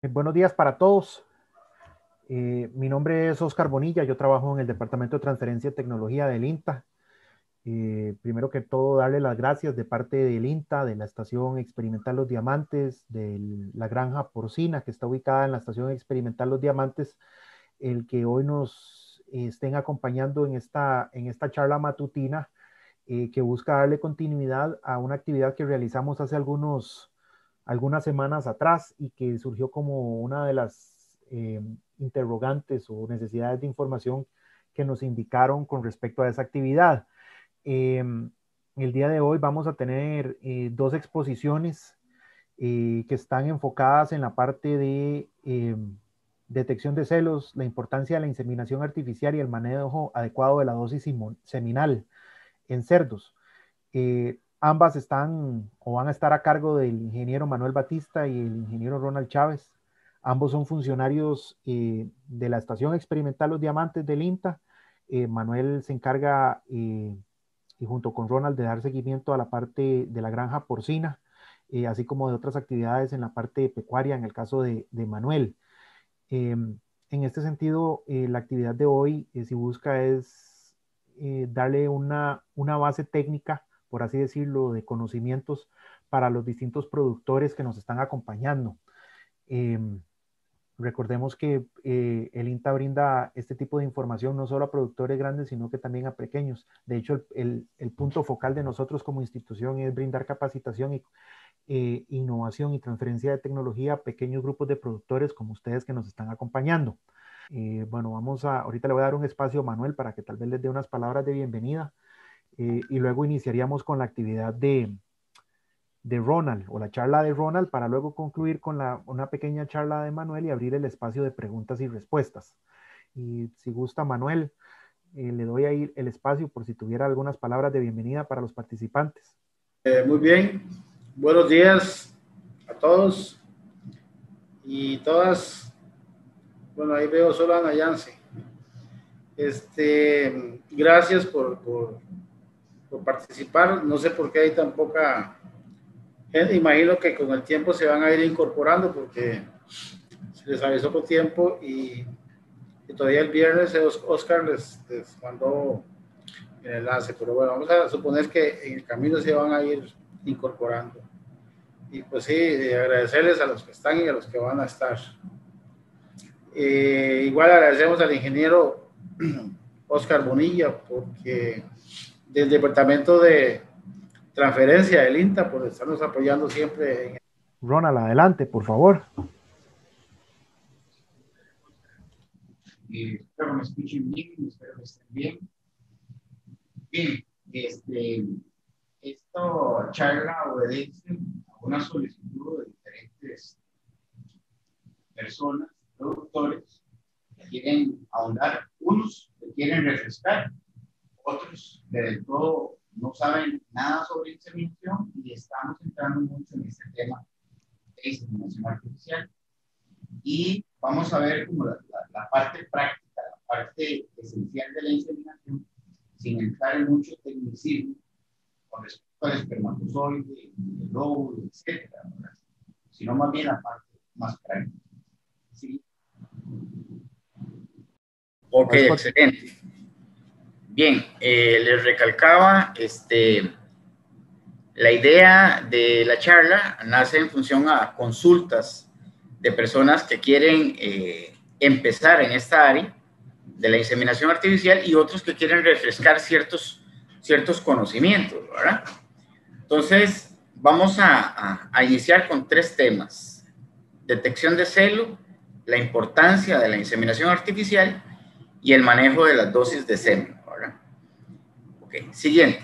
Buenos días para todos. Mi nombre es Oscar Bonilla, yo trabajo en el Departamento de Transferencia de Tecnología del INTA. Primero que todo, darle las gracias de parte del INTA, de la Estación Experimental Los Diamantes, de la granja porcina que está ubicada en la Estación Experimental Los Diamantes, el que hoy nos estén acompañando en esta charla matutina que busca darle continuidad a una actividad que realizamos hace algunas semanas atrás y que surgió como una de las interrogantes o necesidades de información que nos indicaron con respecto a esa actividad. Eh, el día de hoy vamos a tener dos exposiciones que están enfocadas en la parte de detección de celos, la importancia de la inseminación artificial y el manejo adecuado de la dosis seminal en cerdos. Ambas están o van a estar a cargo del ingeniero Manuel Batista y el ingeniero Ronald Chávez. Ambos son funcionarios de la Estación Experimental Los Diamantes del INTA. Manuel se encarga, y junto con Ronald, de dar seguimiento a la parte de la granja porcina, así como de otras actividades en la parte pecuaria, en el caso de Manuel. En este sentido, la actividad de hoy, si busca, es darle una base técnica, por así decirlo, de conocimientos para los distintos productores que nos están acompañando. Eh, Recordemos que el INTA brinda este tipo de información no solo a productores grandes, sino que también a pequeños. De hecho, el punto focal de nosotros como institución es brindar capacitación y innovación y transferencia de tecnología a pequeños grupos de productores como ustedes que nos están acompañando. Bueno, ahorita le voy a dar un espacio a Manuel para que tal vez les dé unas palabras de bienvenida y luego iniciaríamos con la actividad de Ronald o la charla de Ronald para luego concluir con una pequeña charla de Manuel y abrir el espacio de preguntas y respuestas. Y si gusta, Manuel, le doy ahí el espacio por si tuviera algunas palabras de bienvenida para los participantes. Muy bien, buenos días a todos y todas. Bueno, ahí veo solo a Ana Yance. Gracias por participar. No sé por qué hay tan poca gente. Imagino que con el tiempo se van a ir incorporando porque se les avisó con tiempo y todavía el viernes Oscar les mandó el enlace. Pero bueno, vamos a suponer que en el camino se van a ir incorporando. Y pues sí, agradecerles a los que están y a los que van a estar. Igual agradecemos al ingeniero Oscar Bonilla porque del Departamento de Transferencia del INTA por estarnos apoyando siempre. Ronald, adelante, por favor. Espero me escuchen bien, espero que estén bien. Bien, esta charla obedece a una solicitud de diferentes personas, productores, que quieren ahondar, unos que quieren refrescar, otros que del todo no saben nada sobre inseminación y estamos entrando mucho en este tema de inseminación artificial. Y vamos a ver como la parte práctica, la parte esencial de la inseminación, sin entrar en mucho tecnicismo con respecto al espermatozoide, el óvulo, etcétera, sino más bien la parte más práctica. ¿Sí? Ok, excelente. Bien, les recalcaba, la idea de la charla nace en función a consultas de personas que quieren empezar en esta área de la inseminación artificial y otros que quieren refrescar ciertos conocimientos, ¿verdad? Entonces, vamos a iniciar con tres temas: detección de celo, la importancia de la inseminación artificial y el manejo de las dosis de semen, ¿verdad? Ok, siguiente.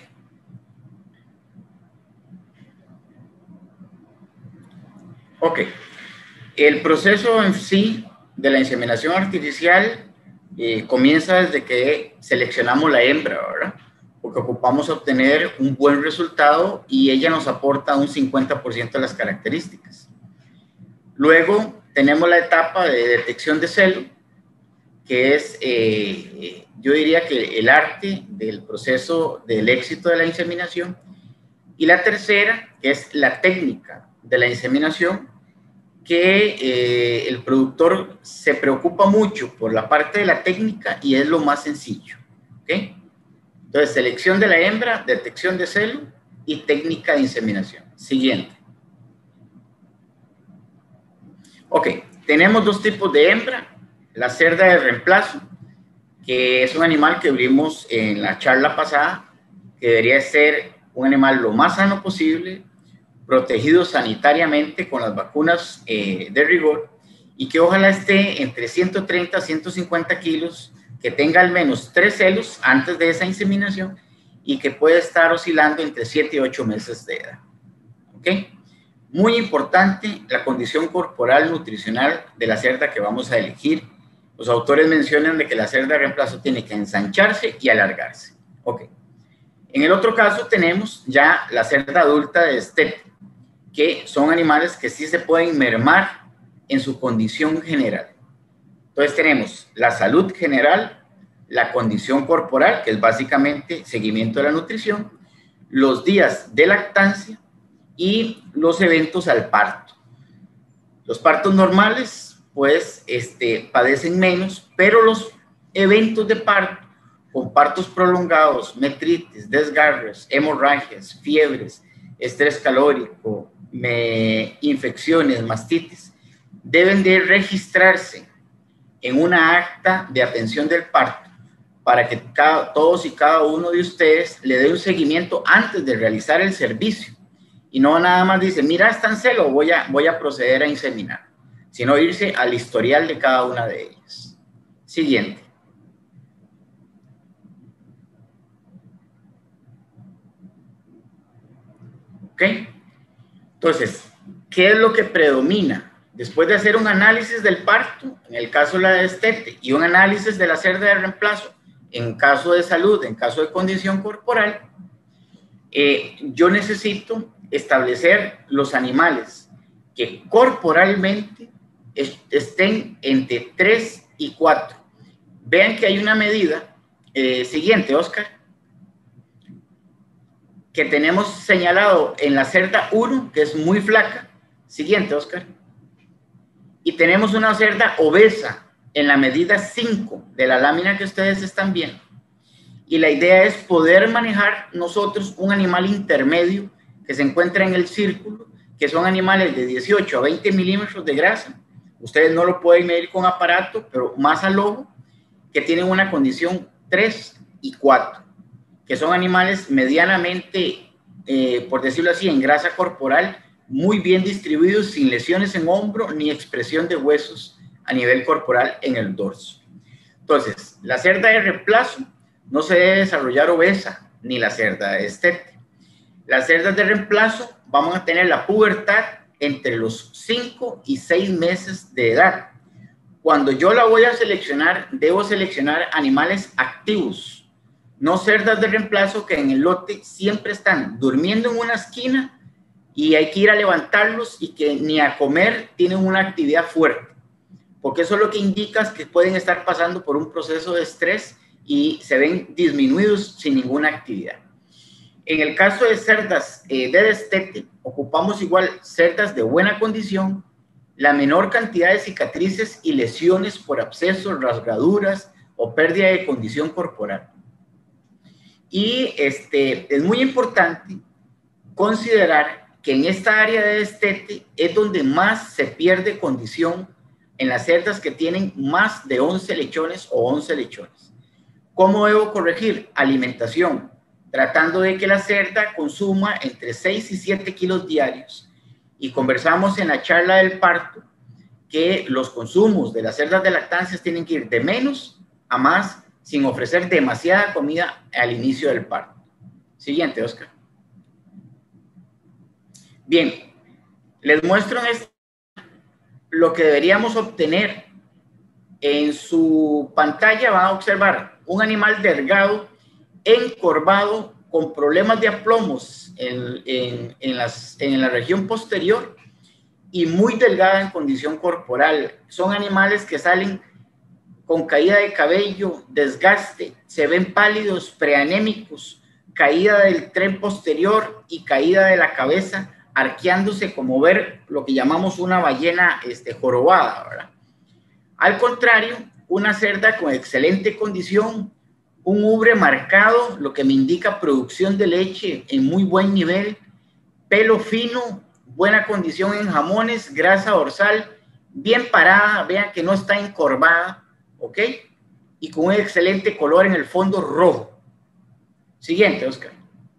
Ok, el proceso en sí de la inseminación artificial comienza desde que seleccionamos la hembra, ¿verdad? Porque ocupamos obtener un buen resultado y ella nos aporta un 50% de las características. Luego tenemos la etapa de detección de celo, que es, yo diría que el arte del proceso del éxito de la inseminación. Y la tercera, que es la técnica de la inseminación, que el productor se preocupa mucho por la parte de la técnica y es lo más sencillo. ¿Okay? Entonces, selección de la hembra, detección de celo y técnica de inseminación. Siguiente. Ok, tenemos dos tipos de hembra. La cerda de reemplazo, que es un animal que vimos en la charla pasada, que debería ser un animal lo más sano posible, protegido sanitariamente con las vacunas de rigor, y que ojalá esté entre 130 a 150 kilos, que tenga al menos 3 celos antes de esa inseminación y que puede estar oscilando entre 7 y 8 meses de edad. ¿Ok? Muy importante la condición corporal nutricional de la cerda que vamos a elegir. Los autores mencionan de que la cerda de reemplazo tiene que ensancharse y alargarse. Ok. En el otro caso tenemos ya la cerda adulta de destete, que son animales que sí se pueden mermar en su condición general. Entonces tenemos la salud general, la condición corporal, que es básicamente seguimiento de la nutrición, los días de lactancia y los eventos al parto. Los partos normales, pues, padecen menos, pero los eventos de parto, con partos prolongados, metritis, desgarros, hemorragias, fiebres, estrés calórico, infecciones, mastitis, deben de registrarse en una acta de atención del parto para que todos y cada uno de ustedes le dé un seguimiento antes de realizar el servicio. Y no nada más dice, mira, está en celo, voy a proceder a inseminar, sino irse al historial de cada una de ellas. Siguiente. ¿Ok? Entonces, ¿qué es lo que predomina? Después de hacer un análisis del parto, en el caso de la destete, y un análisis de la cerda de reemplazo, en caso de salud, en caso de condición corporal, yo necesito establecer los animales que corporalmente estén entre 3 y 4. Vean que hay una medida, siguiente, Oscar, que tenemos señalado en la cerda 1, que es muy flaca. Siguiente, Oscar. Y tenemos una cerda obesa en la medida 5 de la lámina que ustedes están viendo. Y la idea es poder manejar nosotros un animal intermedio que se encuentra en el círculo, que son animales de 18 a 20 milímetros de grasa. Ustedes no lo pueden medir con aparato, pero más al ojo, que tienen una condición 3 y 4, que son animales medianamente, por decirlo así, en grasa corporal, muy bien distribuidos, sin lesiones en hombro ni expresión de huesos a nivel corporal en el dorso. Entonces, la cerda de reemplazo no se debe desarrollar obesa, ni la cerda de destete. Las cerdas de reemplazo vamos a tener la pubertad entre los 5 y 6 meses de edad. Cuando yo la voy a seleccionar, debo seleccionar animales activos, no cerdas de reemplazo que en el lote siempre están durmiendo en una esquina y hay que ir a levantarlos y que ni a comer tienen una actividad fuerte, porque eso lo que indica es que pueden estar pasando por un proceso de estrés y se ven disminuidos sin ninguna actividad. En el caso de cerdas de destete, ocupamos igual cerdas de buena condición, la menor cantidad de cicatrices y lesiones por abscesos, rasgaduras o pérdida de condición corporal. Y es muy importante considerar que en esta área de destete es donde más se pierde condición en las cerdas que tienen más de 11 lechones o 11 lechones. ¿Cómo debo corregir? Alimentación, tratando de que la cerda consuma entre 6 y 7 kilos diarios. Y conversamos en la charla del parto que los consumos de las cerdas de lactancia tienen que ir de menos a más, sin ofrecer demasiada comida al inicio del parto. Siguiente, Oscar. Bien, les muestro lo que deberíamos obtener. En su pantalla van a observar un animal delgado, encorvado, con problemas de aplomos en la región posterior y muy delgada en condición corporal. Son animales que salen con caída de cabello, desgaste, se ven pálidos, preanémicos, caída del tren posterior y caída de la cabeza arqueándose como ver lo que llamamos una ballena jorobada, ¿verdad? Al contrario, una cerda con excelente condición, un ubre marcado, lo que me indica producción de leche en muy buen nivel, pelo fino, buena condición en jamones, grasa dorsal, bien parada, vean que no está encorvada, ¿ok? Y con un excelente color en el fondo rojo. Siguiente, Oscar.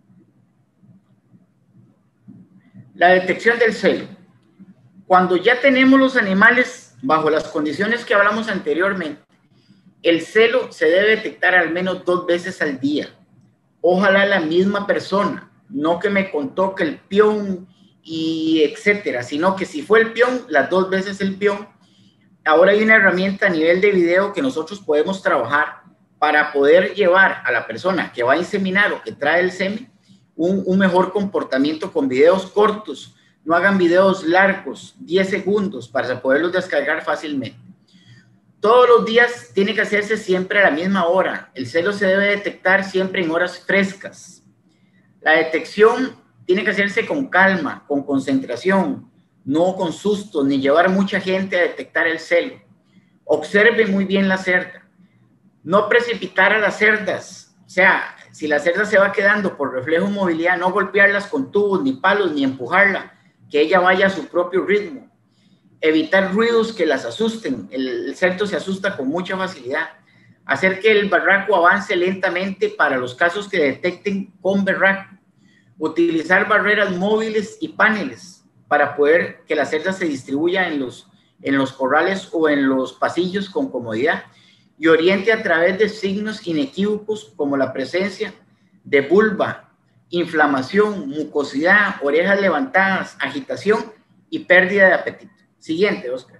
La detección del celo. Cuando ya tenemos los animales bajo las condiciones que hablamos anteriormente, el celo se debe detectar al menos 2 veces al día. Ojalá la misma persona, no que me contó que el peón y etcétera, sino que si fue el peón, las 2 veces el peón. Ahora hay una herramienta a nivel de video que nosotros podemos trabajar para poder llevar a la persona que va a inseminar o que trae el semen un mejor comportamiento con videos cortos. No hagan videos largos, 10 segundos, para poderlos descargar fácilmente. Todos los días tiene que hacerse siempre a la misma hora. El celo se debe detectar siempre en horas frescas. La detección tiene que hacerse con calma, con concentración, no con susto, ni llevar mucha gente a detectar el celo. Observe muy bien la cerda. No precipitar a las cerdas. O sea, si la cerda se va quedando por reflejo de movilidad, no golpearlas con tubos, ni palos, ni empujarla, que ella vaya a su propio ritmo. Evitar ruidos que las asusten. El cerdo se asusta con mucha facilidad. Hacer que el berraco avance lentamente para los casos que detecten con berraco. Utilizar barreras móviles y paneles para poder que la cerda se distribuya en los corrales o en los pasillos con comodidad, y oriente a través de signos inequívocos como la presencia de vulva, inflamación, mucosidad, orejas levantadas, agitación y pérdida de apetito. Siguiente, Oscar.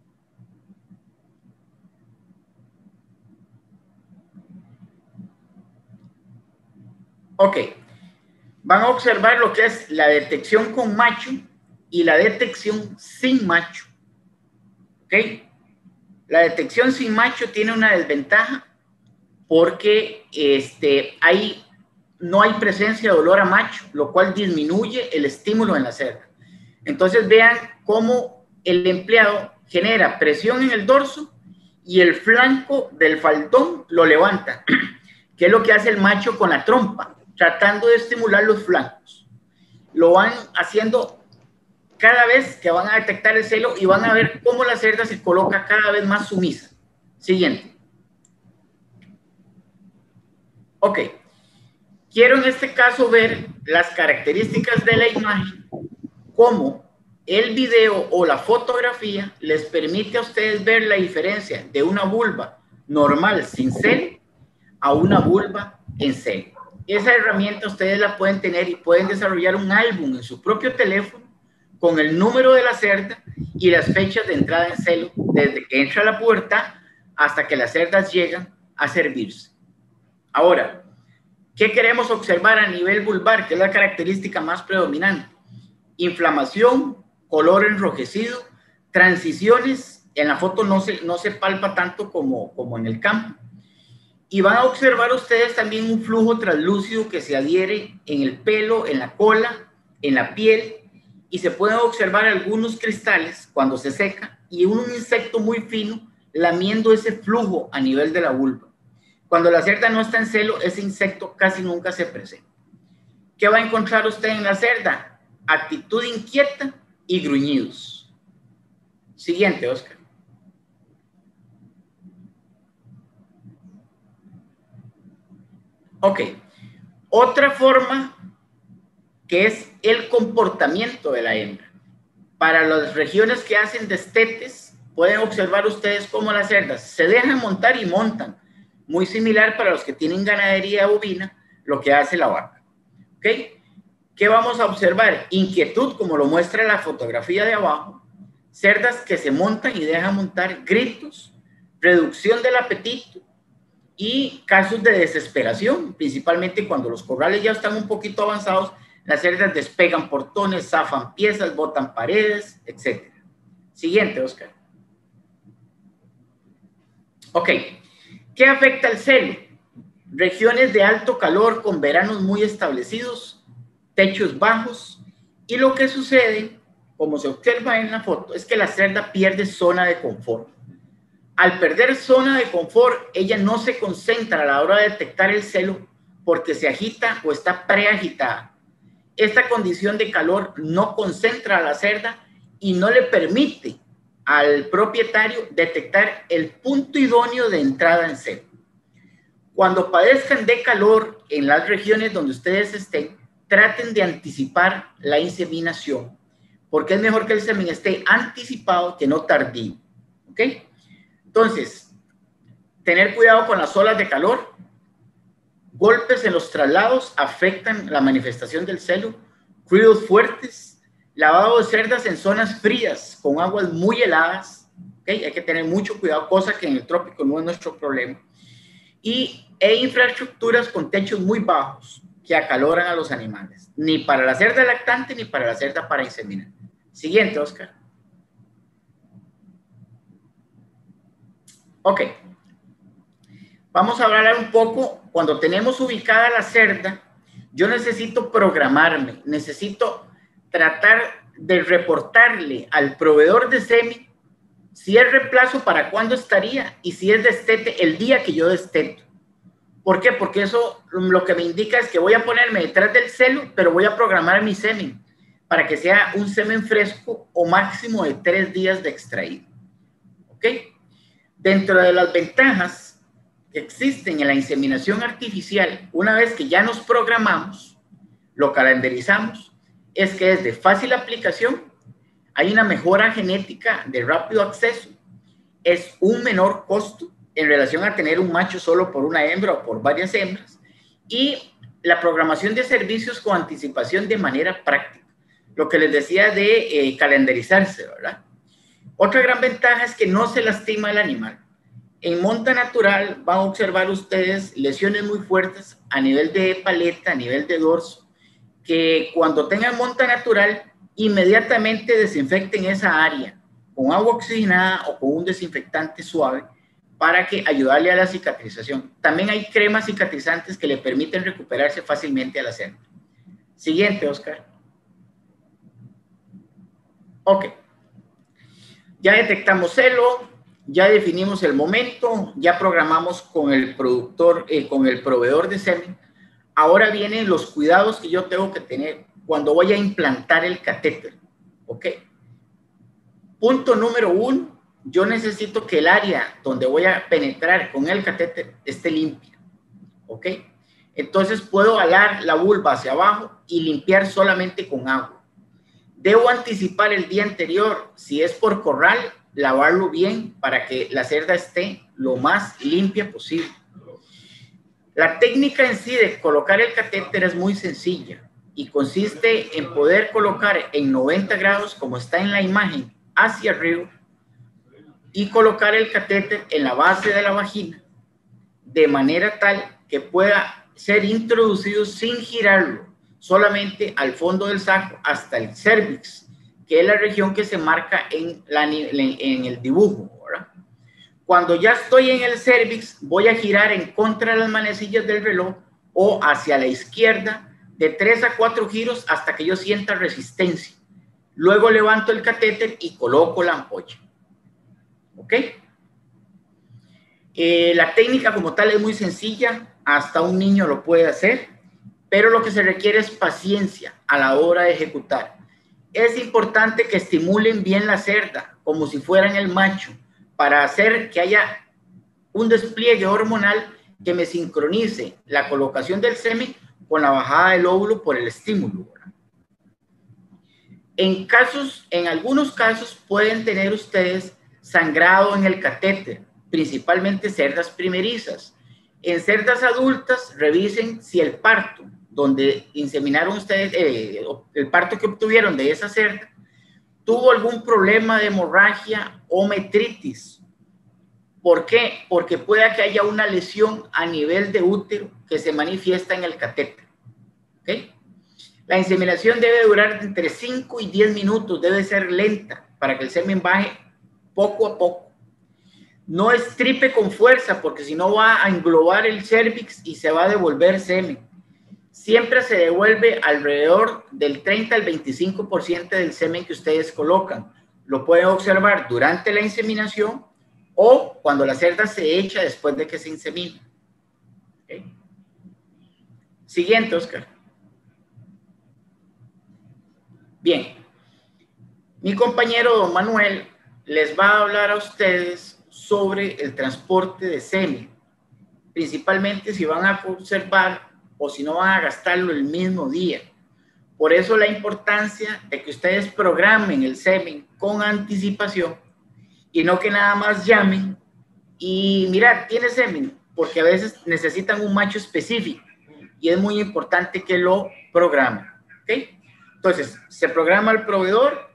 Ok. Van a observar lo que es la detección con macho y la detección sin macho. ¿Ok? La detección sin macho tiene una desventaja porque no hay presencia de olor a macho, lo cual disminuye el estímulo en la cerda. Entonces vean cómo el empleado genera presión en el dorso y el flanco del faldón lo levanta, que es lo que hace el macho con la trompa, tratando de estimular los flancos. Lo van haciendo cada vez que van a detectar el celo y van a ver cómo la cerda se coloca cada vez más sumisa. Siguiente. Ok. Quiero en este caso ver las características de la imagen, cómo el video o la fotografía les permite a ustedes ver la diferencia de una vulva normal sin celo a una vulva en celo. Esa herramienta ustedes la pueden tener y pueden desarrollar un álbum en su propio teléfono con el número de la cerda y las fechas de entrada en celo, desde que entra la pubertad hasta que las cerdas llegan a servirse. Ahora, ¿qué queremos observar a nivel vulvar? Que es la característica más predominante. Inflamación, color enrojecido, transiciones. En la foto no se palpa tanto como en el campo. Y van a observar ustedes también un flujo translúcido que se adhiere en el pelo, en la cola, en la piel, y se pueden observar algunos cristales cuando se seca y un insecto muy fino lamiendo ese flujo a nivel de la vulva. Cuando la cerda no está en celo, ese insecto casi nunca se presenta. ¿Qué va a encontrar usted en la cerda? Actitud inquieta y gruñidos. Siguiente, Oscar. Ok. Otra forma que es el comportamiento de la hembra. Para las regiones que hacen destetes, pueden observar ustedes cómo las cerdas se dejan montar y montan. Muy similar para los que tienen ganadería bovina, lo que hace la vaca. ¿Ok? ¿Qué vamos a observar? Inquietud, como lo muestra la fotografía de abajo. Cerdas que se montan y dejan montar, gritos, reducción del apetito y casos de desesperación, principalmente cuando los corrales ya están un poquito avanzados. Las cerdas despegan portones, zafan piezas, botan paredes, etc. Siguiente, Oscar. Ok. ¿Qué afecta el celo? Regiones de alto calor con veranos muy establecidos, techos bajos Y lo que sucede, como se observa en la foto, es que la cerda pierde zona de confort. Al perder zona de confort, ella no se concentra a la hora de detectar el celo porque se agita o está preagitada. Esta condición de calor no concentra a la cerda y no le permite al propietario detectar el punto idóneo de entrada en celo. Cuando padezcan de calor en las regiones donde ustedes estén, traten de anticipar la inseminación, porque es mejor que el semen esté anticipado que no tardío. ¿Ok? Entonces, tener cuidado con las olas de calor. Golpes en los traslados afectan la manifestación del celo. Ruidos fuertes. Lavado de cerdas en zonas frías con aguas muy heladas. ¿Okay? Hay que tener mucho cuidado, cosa que en el trópico no es nuestro problema. E infraestructuras con techos muy bajos que acaloran a los animales. Ni para la cerda lactante ni para la cerda para inseminar. Siguiente, Oscar. Ok. Vamos a hablar un poco, cuando tenemos ubicada la cerda, yo necesito programarme, necesito tratar de reportarle al proveedor de semen si es reemplazo, para cuándo estaría, y si es destete, el día que yo desteto. ¿Por qué? Porque eso lo que me indica es que voy a ponerme detrás del celo, pero voy a programar mi semen para que sea un semen fresco o máximo de 3 días de extraído. ¿Ok? Dentro de las ventajas que existen en la inseminación artificial, una vez que ya nos programamos, lo calendarizamos, es que es de fácil aplicación, hay una mejora genética de rápido acceso, es un menor costo en relación a tener un macho solo por una hembra o por varias hembras, y la programación de servicios con anticipación de manera práctica. Lo que les decía de calendarizarse, ¿verdad? Otra gran ventaja es que no se lastima el animal. En monta natural van a observar ustedes lesiones muy fuertes a nivel de paleta, a nivel de dorso, que cuando tengan monta natural, inmediatamente desinfecten esa área con agua oxigenada o con un desinfectante suave para que ayudarle a la cicatrización. También hay cremas cicatrizantes que le permiten recuperarse fácilmente a la cerda. Siguiente, Oscar. Ok. Ya detectamos celo, ya definimos el momento, ya programamos con el productor, con el proveedor de semen. Ahora vienen los cuidados que yo tengo que tener cuando voy a implantar el catéter. ¿Ok? Punto número 1, yo necesito que el área donde voy a penetrar con el catéter esté limpia. ¿Ok? Entonces puedo alar la vulva hacia abajo y limpiar solamente con agua. Debo anticipar el día anterior, si es por corral, lavarlo bien para que la cerda esté lo más limpia posible. La técnica en sí de colocar el catéter es muy sencilla y consiste en poder colocar en 90 grados, como está en la imagen, hacia arriba, y colocar el catéter en la base de la vagina, de manera tal que pueda ser introducido sin girarlo, solamente al fondo del saco hasta el cérvix, que es la región que se marca en el dibujo, ¿verdad? Cuando ya estoy en el cérvix, voy a girar en contra de las manecillas del reloj o hacia la izquierda de 3 a 4 giros hasta que yo sienta resistencia. Luego levanto el catéter y coloco la ampolla. ¿Ok? La técnica como tal es muy sencilla, hasta un niño lo puede hacer, pero lo que se requiere es paciencia a la hora de ejecutar. Es importante que estimulen bien la cerda, como si fueran el macho, para hacer que haya un despliegue hormonal que me sincronice la colocación del semen con la bajada del óvulo por el estímulo. En algunos casos pueden tener ustedes sangrado en el catéter, principalmente cerdas primerizas. En cerdas adultas, revisen si el parto, donde inseminaron ustedes, el parto que obtuvieron de esa cerda, tuvo algún problema de hemorragia o metritis. ¿Por qué? Porque puede que haya una lesión a nivel de útero que se manifiesta en el catéter. ¿Ok? La inseminación debe durar entre 5 y 10 minutos, debe ser lenta para que el semen baje poco a poco. No estripe con fuerza porque si no va a englobar el cérvix y se va a devolver semen. siempre se devuelve alrededor del 30 al 25% del semen que ustedes colocan. Lo pueden observar durante la inseminación o cuando la cerda se echa después de que se insemina. ¿Okay? Siguiente, Oscar. Bien. Mi compañero don Manuel les va a hablar a ustedes sobre el transporte de semen, principalmente si van a conservar o si no van a gastarlo el mismo día. Por eso la importancia de que ustedes programen el semen con anticipación y no que nada más llamen y mira, tiene semen, porque a veces necesitan un macho específico y es muy importante que lo programen. ¿Okay? Entonces, se programa el proveedor.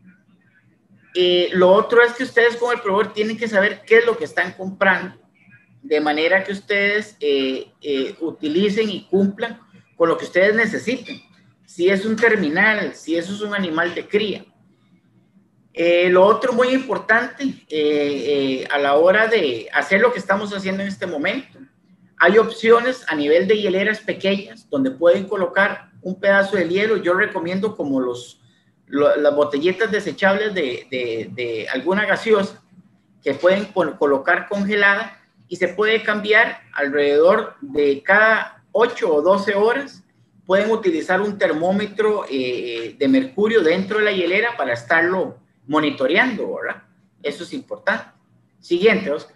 Lo otro es que ustedes con el proveedor tienen que saber qué es lo que están comprando, de manera que ustedes utilicen y cumplan con lo que ustedes necesiten. Si es un terminal, si eso es un animal de cría. Lo otro muy importante a la hora de hacer lo que estamos haciendo en este momento, hay opciones a nivel de hieleras pequeñas donde pueden colocar un pedazo de hielo. Yo recomiendo como las botellitas desechables de alguna gaseosa que pueden colocar congelada y se puede cambiar alrededor de cada 8 o 12 horas. Pueden utilizar un termómetro de mercurio dentro de la hielera para estarlo monitoreando, ¿verdad? Eso es importante. Siguiente, Oscar.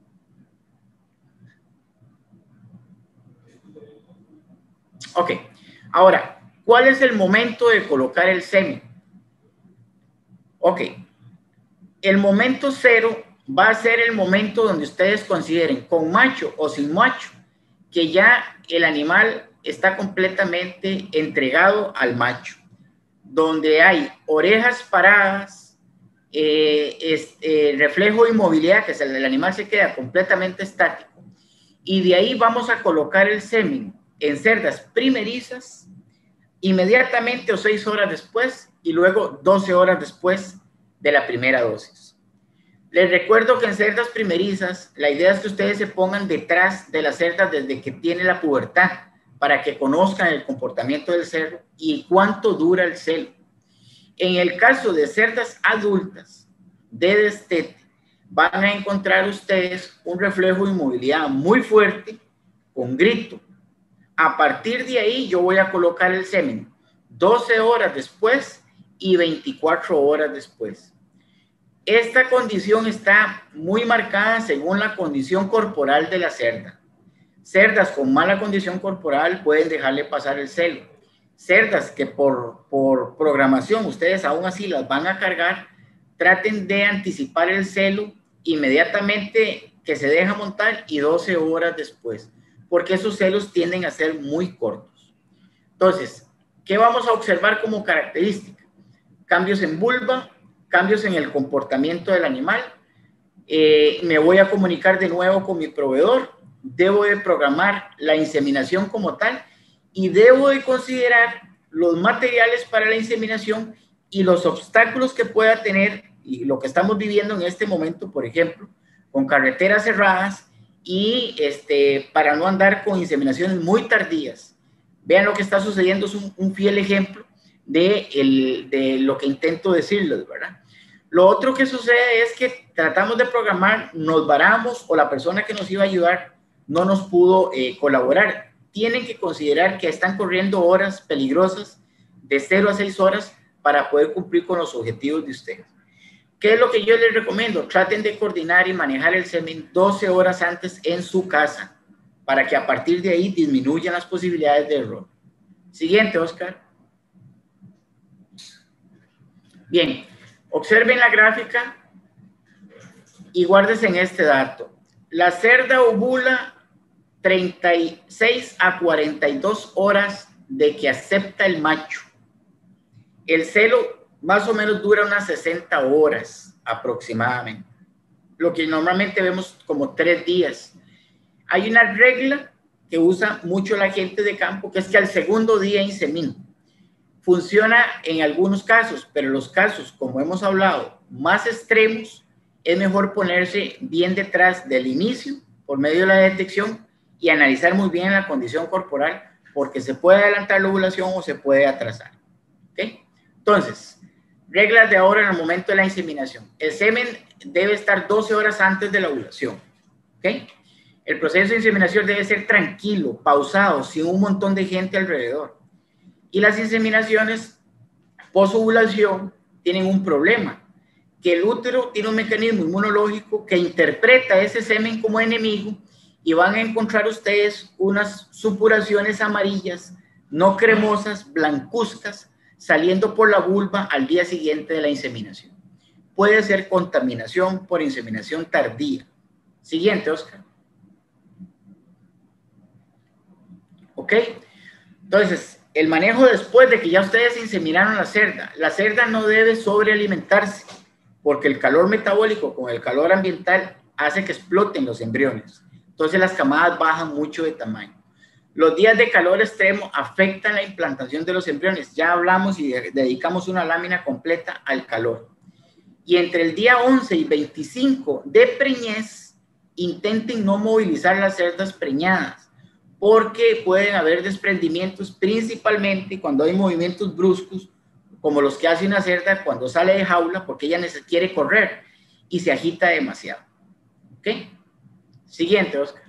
Ok, ahora, ¿cuál es el momento de colocar el semen? Ok, el momento cero va a ser el momento donde ustedes consideren, con macho o sin macho, que ya el animal está completamente entregado al macho, donde hay orejas paradas, reflejo de inmovilidad, que el animal se queda completamente estático, y de ahí vamos a colocar el semen en cerdas primerizas inmediatamente o 6 horas después y luego 12 horas después de la primera dosis. Les recuerdo que en cerdas primerizas la idea es que ustedes se pongan detrás de las cerdas desde que tiene la pubertad para que conozcan el comportamiento del cerdo y cuánto dura el celo. En el caso de cerdas adultas de destete, van a encontrar ustedes un reflejo de inmovilidad muy fuerte con grito. A partir de ahí yo voy a colocar el semen 12 horas después y 24 horas después. Esta condición está muy marcada según la condición corporal de la cerda. Cerdas con mala condición corporal pueden dejarle pasar el celo. Cerdas que por programación ustedes aún así las van a cargar, traten de anticipar el celo inmediatamente que se deja montar y 12 horas después, porque esos celos tienden a ser muy cortos. Entonces, ¿qué vamos a observar como característica? Cambios en vulva, cambios en el comportamiento del animal. Me voy a comunicar de nuevo con mi proveedor, debo de programar la inseminación como tal y debo de considerar los materiales para la inseminación y los obstáculos que pueda tener y lo que estamos viviendo en este momento, por ejemplo, con carreteras cerradas y para no andar con inseminaciones muy tardías. Vean lo que está sucediendo, es un fiel ejemplo de lo que intento decirles, ¿verdad? Lo otro que sucede es que tratamos de programar, nos varamos o la persona que nos iba a ayudar no nos pudo colaborar. Tienen que considerar que están corriendo horas peligrosas de 0 a 6 horas para poder cumplir con los objetivos de ustedes. ¿Qué es lo que yo les recomiendo? Traten de coordinar y manejar el semen 12 horas antes en su casa para que a partir de ahí disminuyan las posibilidades de error. Siguiente, Oscar. Bien, observen la gráfica y guárdense en este dato. La cerda ovula 36 a 42 horas de que acepta el macho. El celo más o menos dura unas 60 horas aproximadamente, lo que normalmente vemos como 3 días. Hay una regla que usa mucho la gente de campo, que es que al segundo día insemina. Funciona en algunos casos, pero los casos, como hemos hablado, más extremos, es mejor ponerse bien detrás del inicio, por medio de la detección, y analizar muy bien la condición corporal porque se puede adelantar la ovulación o se puede atrasar. ¿Okay? Entonces, reglas de ahora en el momento de la inseminación. El semen debe estar 12 horas antes de la ovulación. ¿Okay? El proceso de inseminación debe ser tranquilo, pausado, sin un montón de gente alrededor. Y las inseminaciones post-ovulación tienen un problema, que el útero tiene un mecanismo inmunológico que interpreta ese semen como enemigo y van a encontrar ustedes unas supuraciones amarillas, no cremosas, blancuzcas, saliendo por la vulva al día siguiente de la inseminación. Puede ser contaminación por inseminación tardía. Siguiente, Oscar. ¿Ok? Entonces, el manejo después de que ya ustedes inseminaron la cerda no debe sobrealimentarse, porque el calor metabólico con el calor ambiental hace que exploten los embriones. Entonces las camadas bajan mucho de tamaño. Los días de calor extremo afectan la implantación de los embriones. Ya hablamos y dedicamos una lámina completa al calor. Y entre el día 11 y 25 de preñez, intenten no movilizar las cerdas preñadas, porque pueden haber desprendimientos, principalmente cuando hay movimientos bruscos, como los que hace una cerda cuando sale de jaula, porque ella quiere correr y se agita demasiado. ¿Ok? Siguiente, Oscar.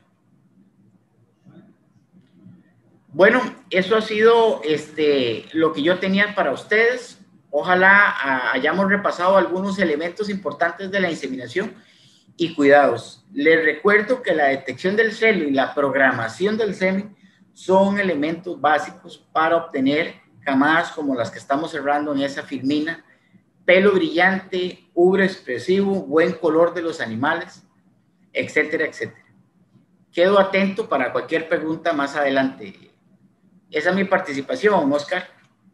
Bueno, eso ha sido lo que yo tenía para ustedes. Ojalá hayamos repasado algunos elementos importantes de la inseminación y cuidados. Les recuerdo que la detección del celo y la programación del semen son elementos básicos para obtener camadas como las que estamos cerrando en esa filmina, pelo brillante, ubre expresivo, buen color de los animales, etcétera, etcétera. Quedo atento para cualquier pregunta más adelante. Esa es mi participación, Oscar.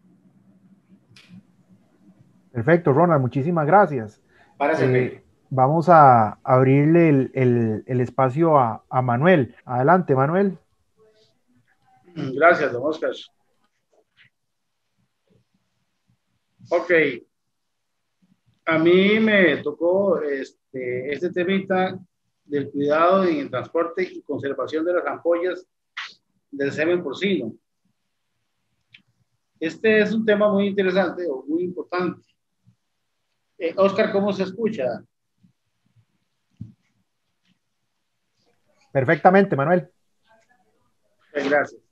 Perfecto, Ronald, muchísimas gracias. Para servir. Vamos a abrirle el espacio a Manuel. Adelante, Manuel. Gracias, don Oscar. Ok. A mí me tocó este temita del cuidado en el transporte y conservación de las ampollas del semen porcino. Este es un tema muy interesante o muy importante. Oscar, ¿cómo se escucha? Perfectamente, Manuel. Gracias.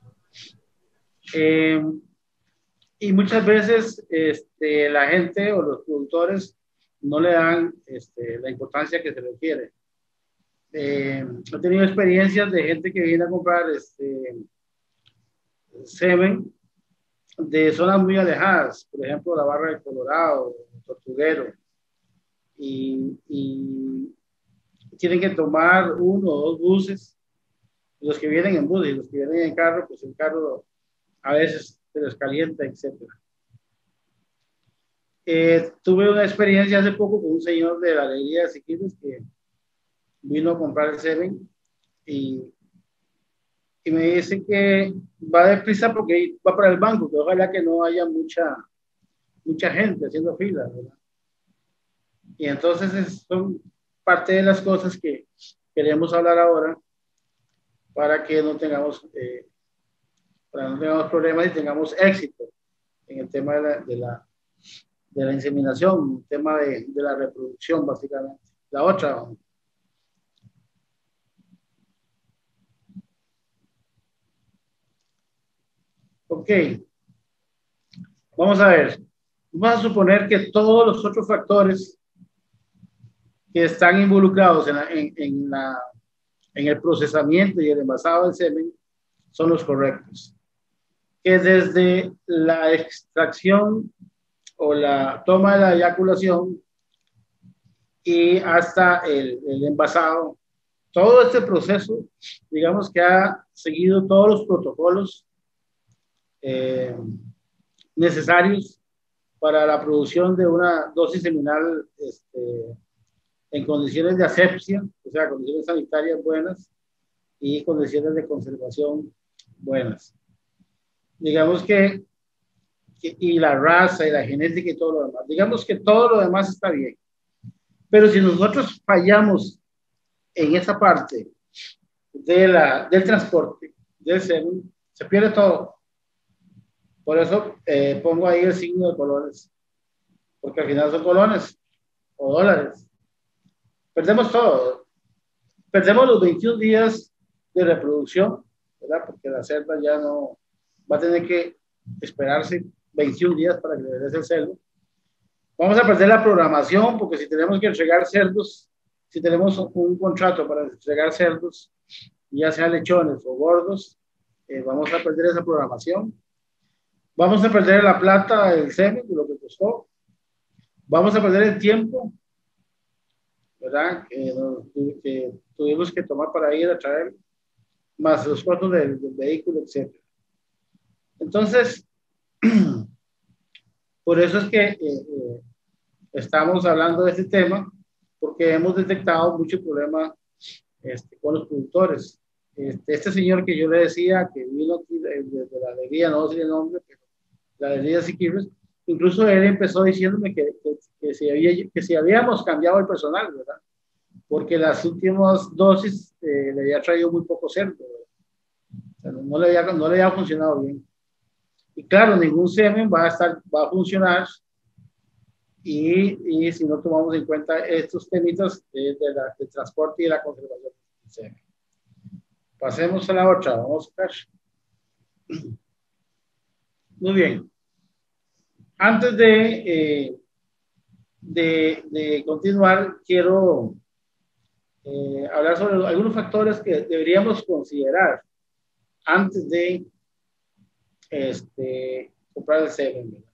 Y muchas veces la gente o los productores no le dan la importancia que se requiere. He tenido experiencias de gente que viene a comprar semen de zonas muy alejadas, por ejemplo, la Barra del Colorado, Tortuguero, y tienen que tomar 1 o 2 buses, los que vienen en bus y los que vienen en carro, pues el carro a veces se les calienta, etc. Tuve una experiencia hace poco con un señor de la alegría de Siquirres que vino a comprar el semen y me dice que va deprisa porque va para el banco, que ojalá que no haya mucha gente haciendo fila, ¿verdad? Y entonces son parte de las cosas que queremos hablar ahora para que no tengamos problemas y tengamos éxito en el tema de la inseminación, el tema de la reproducción, básicamente. La otra. Ok. Vamos a ver. Vamos a suponer que todos los otros factores que están involucrados en el procesamiento y el envasado del semen son los correctos. Que desde la extracción o la toma de la eyaculación y hasta el envasado, todo este proceso, digamos que ha seguido todos los protocolos necesarios para la producción de una dosis seminal en condiciones de asepsia, o sea, condiciones sanitarias buenas y condiciones de conservación buenas. Digamos que y la raza y la genética y todo lo demás. Digamos que todo lo demás está bien. Pero si nosotros fallamos en esa parte del transporte del semen, se pierde todo. Por eso pongo ahí el signo de colones, porque al final son colones o dólares. Perdemos todo. Perdemos los 21 días de reproducción, ¿verdad? Porque la cerda ya no va a tener que esperarse 21 días para que le des el cerdo. Vamos a perder la programación, porque si tenemos que entregar cerdos, si tenemos un contrato para entregar cerdos, ya sean lechones o gordos, vamos a perder esa programación. Vamos a perder la plata del semen, de lo que costó. Vamos a perder el tiempo, ¿verdad? Que tuvimos que tomar para ir a traer, más los costos del vehículo, etc. Entonces, por eso es que estamos hablando de este tema, porque hemos detectado mucho problema con los productores. Este señor que yo le decía, que vino aquí de la alegría, no sé el nombre, pero la alegría Siquirres, incluso él empezó diciéndome que si habíamos cambiado el personal, ¿verdad? Porque las últimas dosis le había traído muy poco cerdo, o sea, no le había funcionado bien. Y claro, ningún semen va a funcionar y si no tomamos en cuenta estos temitas de transporte y de la conservación del semen. Pasemos a la otra, vamos a ver. Muy bien. Antes de continuar, quiero hablar sobre algunos factores que deberíamos considerar antes de comprar el semen.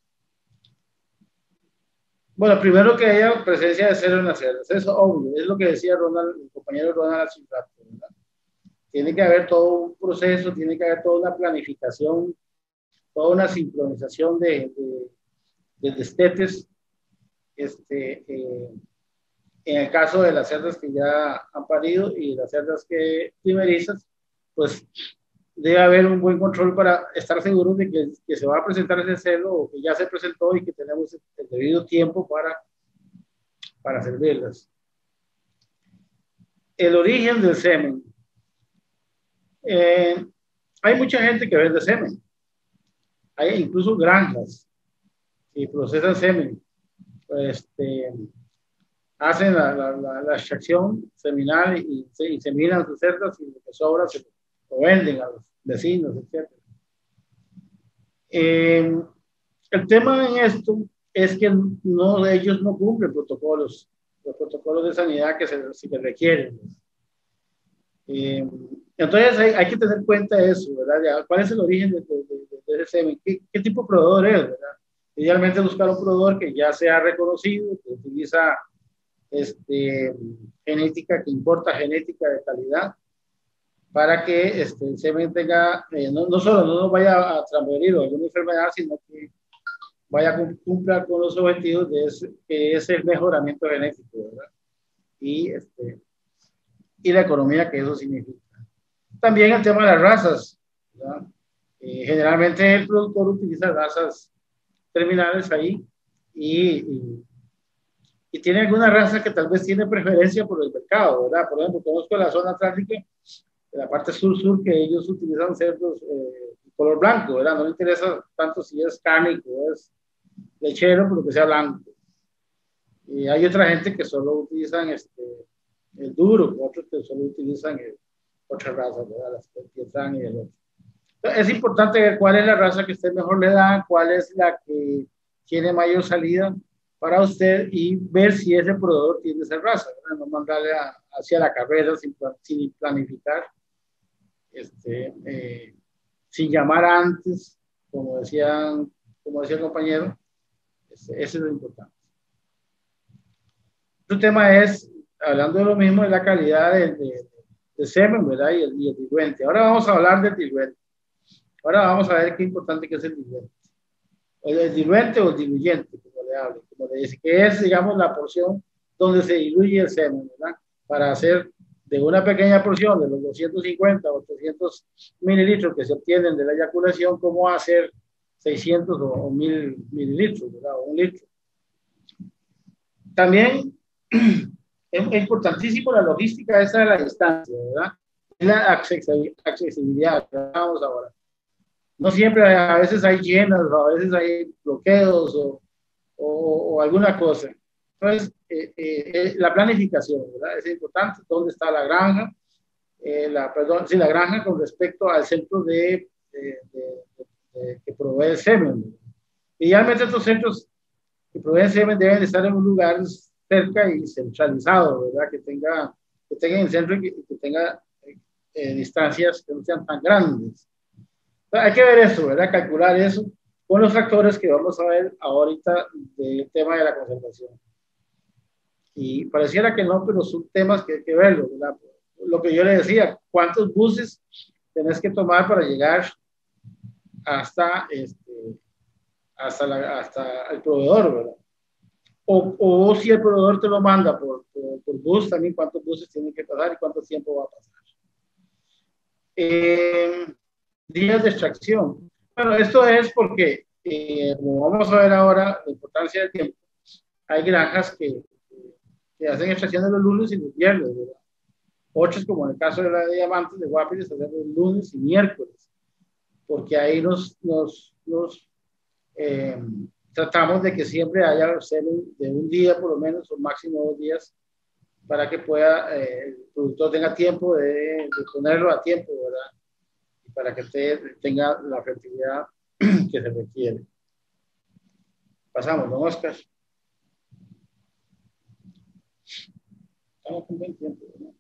Bueno, primero que haya presencia de cero en las cerdas, eso obvio, es lo que decía Ronald, el compañero Ronald hace un rato, ¿verdad? Tiene que haber todo un proceso, tiene que haber toda una planificación, toda una sincronización de destetes. En el caso de las cerdas que ya han parido y las cerdas primerizas, pues debe haber un buen control para estar seguros de que se va a presentar ese cerdo o que ya se presentó y que tenemos el debido tiempo para servirlas. El origen del semen. Hay mucha gente que vende semen. Hay incluso granjas que procesan semen. Hacen la extracción seminal y seminan sus cerdas y lo que sobra se lo venden a los vecinos, etc. El tema en esto es que ellos no cumplen los protocolos de sanidad que se requieren. Entonces hay que tener en cuenta eso, ¿verdad? ¿Cuál es el origen de ese semen? ¿Qué tipo de proveedor es, verdad? Idealmente buscar un proveedor que ya sea reconocido, que utiliza genética, que importa genética de calidad, para que el semen tenga, no solo no nos vaya a transferir alguna enfermedad, sino que vaya a cumplir con los objetivos que es el mejoramiento genético, ¿verdad? Y la economía que eso significa. También el tema de las razas, ¿verdad? Generalmente el productor utiliza razas terminales ahí y tiene alguna raza que tal vez tiene preferencia por el mercado, ¿verdad? Por ejemplo, conozco la zona atlántica, de la parte sur-sur, que ellos utilizan cerdos de color blanco, ¿verdad? No les interesa tanto si es cárnico o es lechero, pero que sea blanco. Y hay otra gente que solo utilizan el duro, otros que solo utilizan otra raza, ¿verdad? Las que están y el otro. Entonces, es importante ver cuál es la raza que usted mejor le da, cuál es la que tiene mayor salida para usted y ver si ese proveedor tiene esa raza, ¿verdad? No mandarle hacia la carrera sin planificar, sin llamar antes, como decía el compañero. Eso es lo importante. Otro tema es, hablando de lo mismo, de la calidad del semen, ¿verdad? Y el diluente. Ahora vamos a hablar del diluente. Ahora vamos a ver qué importante que es el diluente. El diluente o el diluyente, como le hablo, como le dice, que es, digamos, la porción donde se diluye el semen, ¿verdad? Para hacer de una pequeña porción de los 250 o 300 mililitros que se obtienen de la eyaculación, como hacer 600 o 1000 mililitros, ¿verdad? O un litro. También es importantísimo la logística esa de la distancia, ¿verdad? Y la accesibilidad, que vamos ahora. No siempre, a veces hay llenas, a veces hay bloqueos o alguna cosa. Entonces, la planificación, ¿verdad? Es importante. ¿Dónde está la granja? Perdón, sí, la granja con respecto al centro que provee el semen. Idealmente estos centros que proveen semen deben estar en un lugar cerca y centralizado, ¿verdad? Que tenga el centro y que tenga distancias que no sean tan grandes. Hay que ver eso, ¿verdad? Calcular eso con los factores que vamos a ver ahorita del tema de la conservación. Y pareciera que no, pero son temas que hay que verlo, ¿verdad? Lo que yo le decía, ¿cuántos buses tenés que tomar para llegar hasta, hasta el proveedor, ¿verdad? O si el proveedor te lo manda por bus, también cuántos buses tienen que pasar y cuánto tiempo va a pasar. Días de extracción. Bueno, esto es porque, como vamos a ver ahora, la importancia del tiempo, hay granjas que hacen extracción de los lunes y los viernes, ¿verdad? Otros, como en el caso de la de Diamantes, de Guapiles, hacen los lunes y miércoles, porque ahí tratamos de que siempre haya semen de un día por lo menos, o máximo 2 días, para que pueda, el productor tenga tiempo de ponerlo a tiempo, ¿verdad? Y para que usted tenga la fertilidad que se requiere. Pasamos, don Oscar. Estamos con buen tiempo, ¿no?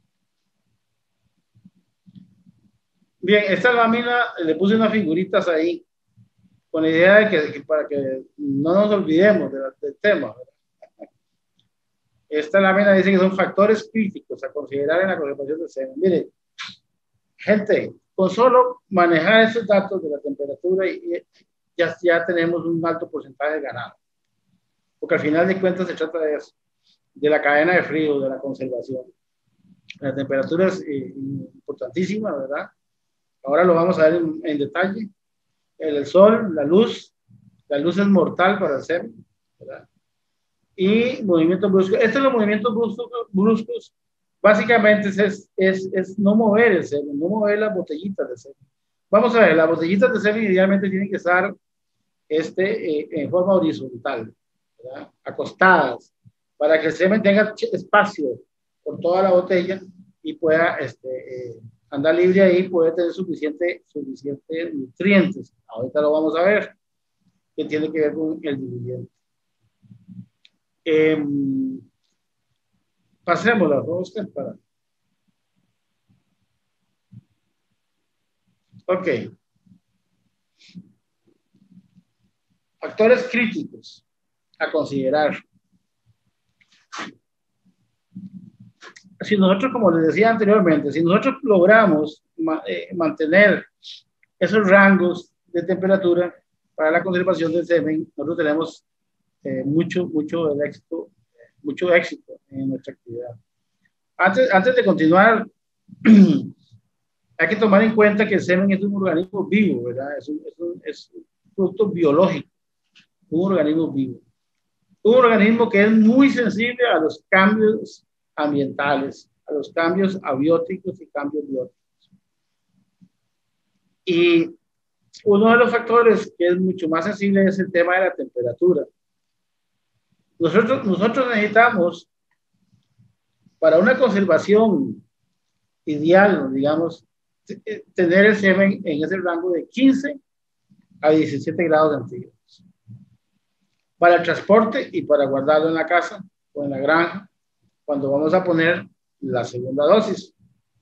Bien, esta lámina le puse unas figuritas ahí con la idea de que para que no nos olvidemos del tema, ¿verdad? Esta lámina dice que son factores críticos a considerar en la conservación del semen. Mire, gente, con solo manejar esos datos de la temperatura ya tenemos un alto porcentaje de ganado. Porque al final de cuentas se trata de eso, de la cadena de frío, de la conservación. La temperatura es importantísima, ¿verdad? Ahora lo vamos a ver en detalle. El sol, la luz es mortal para el semen, ¿verdad? Y movimientos bruscos. Estos los movimientos bruscos básicamente es no mover el semen, no mover las botellitas de semen. Vamos a ver, las botellitas de semen idealmente tienen que estar en forma horizontal, ¿verdad? Acostadas, para que el semen tenga espacio por toda la botella y pueda andar libre ahí, puede tener suficiente nutrientes. Ahorita lo vamos a ver, que tiene que ver con el diluyente. Pasémosla, Oscar, para. Ok. Factores críticos a considerar. Si nosotros, como les decía anteriormente, si nosotros logramos mantener esos rangos de temperatura para la conservación del semen, nosotros tenemos mucho éxito en nuestra actividad. Antes de continuar, hay que tomar en cuenta que el semen es un organismo vivo, ¿verdad? Es un producto biológico, un organismo vivo. Un organismo que es muy sensible a los cambios ambientales, a los cambios abióticos y cambios bióticos. Y uno de los factores que es mucho más sensible es el tema de la temperatura. Nosotros necesitamos, para una conservación ideal, digamos, tener el semen en ese rango de 15 a 17 grados centígrados. Para el transporte y para guardarlo en la casa o en la granja, cuando vamos a poner la segunda dosis.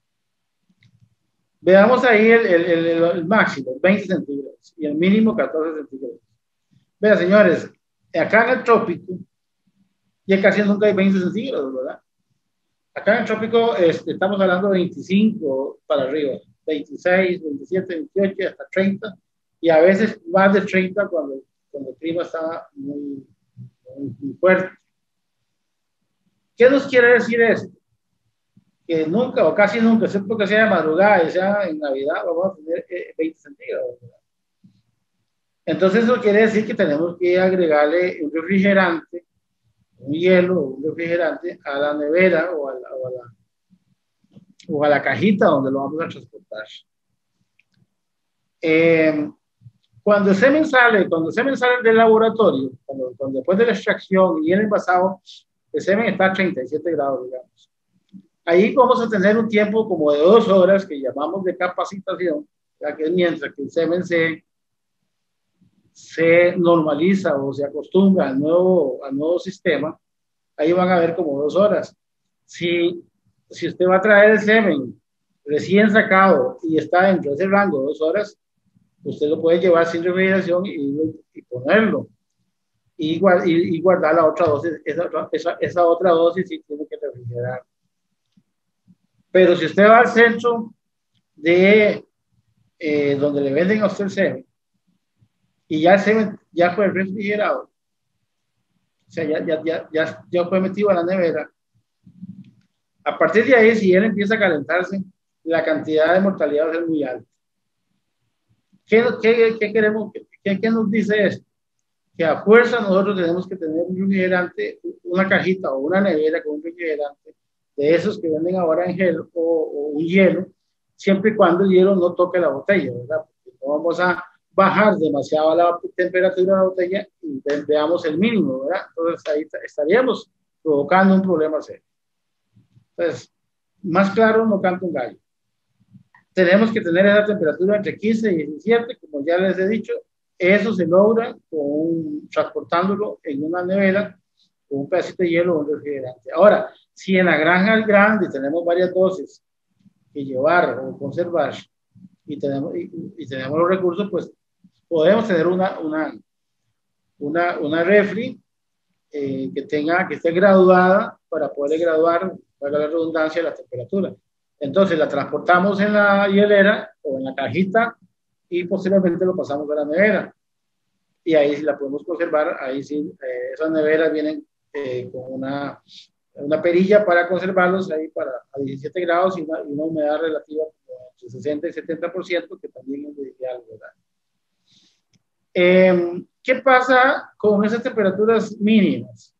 Veamos ahí el máximo, 20 centígrados, y el mínimo 14 centígrados. Vean, señores, acá en el trópico, ya casi nunca hay 20 centígrados, ¿verdad? Acá en el trópico estamos hablando de 25 para arriba, 26, 27, 28, hasta 30, y a veces más de 30 cuando el clima está muy fuerte. ¿Qué nos quiere decir esto? Que nunca o casi nunca, excepto que sea de madrugada y sea en Navidad, vamos a tener 20 centígrados. Entonces eso quiere decir que tenemos que agregarle un refrigerante, un hielo, un refrigerante a la nevera o a la cajita donde lo vamos a transportar. Cuando el semen sale del laboratorio, cuando después de la extracción y el envasado, el semen está a 37 grados, digamos. Ahí vamos a tener un tiempo como de 2 horas que llamamos de capacitación, ya que es mientras que el semen se normaliza o se acostumbra al nuevo sistema. Ahí van a ver como 2 horas. Si usted va a traer el semen recién sacado y está dentro de ese rango de 2 horas, usted lo puede llevar sin refrigeración y ponerlo. Y guardar la otra dosis. Esa otra dosis sí tiene que refrigerar. Pero si usted va al centro de donde le venden a usted el semen y ya el semen ya fue refrigerado, o sea, ya fue metido a la nevera, a partir de ahí, si él empieza a calentarse, la cantidad de mortalidad va a ser muy alta. ¿Qué queremos? ¿Qué nos dice esto? Que a fuerza nosotros tenemos que tener un refrigerante, una cajita o una nevera con un refrigerante de esos que venden ahora en gel o un hielo, siempre y cuando el hielo no toque la botella, ¿verdad? Porque no vamos a bajar demasiado la temperatura de la botella y veamos el mínimo, ¿verdad? Entonces ahí estaríamos provocando un problema serio. Entonces, más claro no canta un gallo. Tenemos que tener esa temperatura entre 15 y 17, como ya les he dicho. Eso se logra transportándolo en una nevera con un pedacito de hielo o un refrigerante. Ahora, si en la granja grande tenemos varias dosis que llevar o conservar y tenemos los recursos, pues podemos tener una refri que esté graduada para poder graduar, para la redundancia, la temperatura. Entonces la transportamos en la hielera o en la cajita y posteriormente lo pasamos a la nevera. Y ahí sí la podemos conservar, ahí sí, esas neveras vienen con una perilla para conservarlos ahí a 17 grados y una humedad relativa entre 60 y 70%, que también es ideal, ¿verdad? ¿Qué pasa con esas temperaturas mínimas?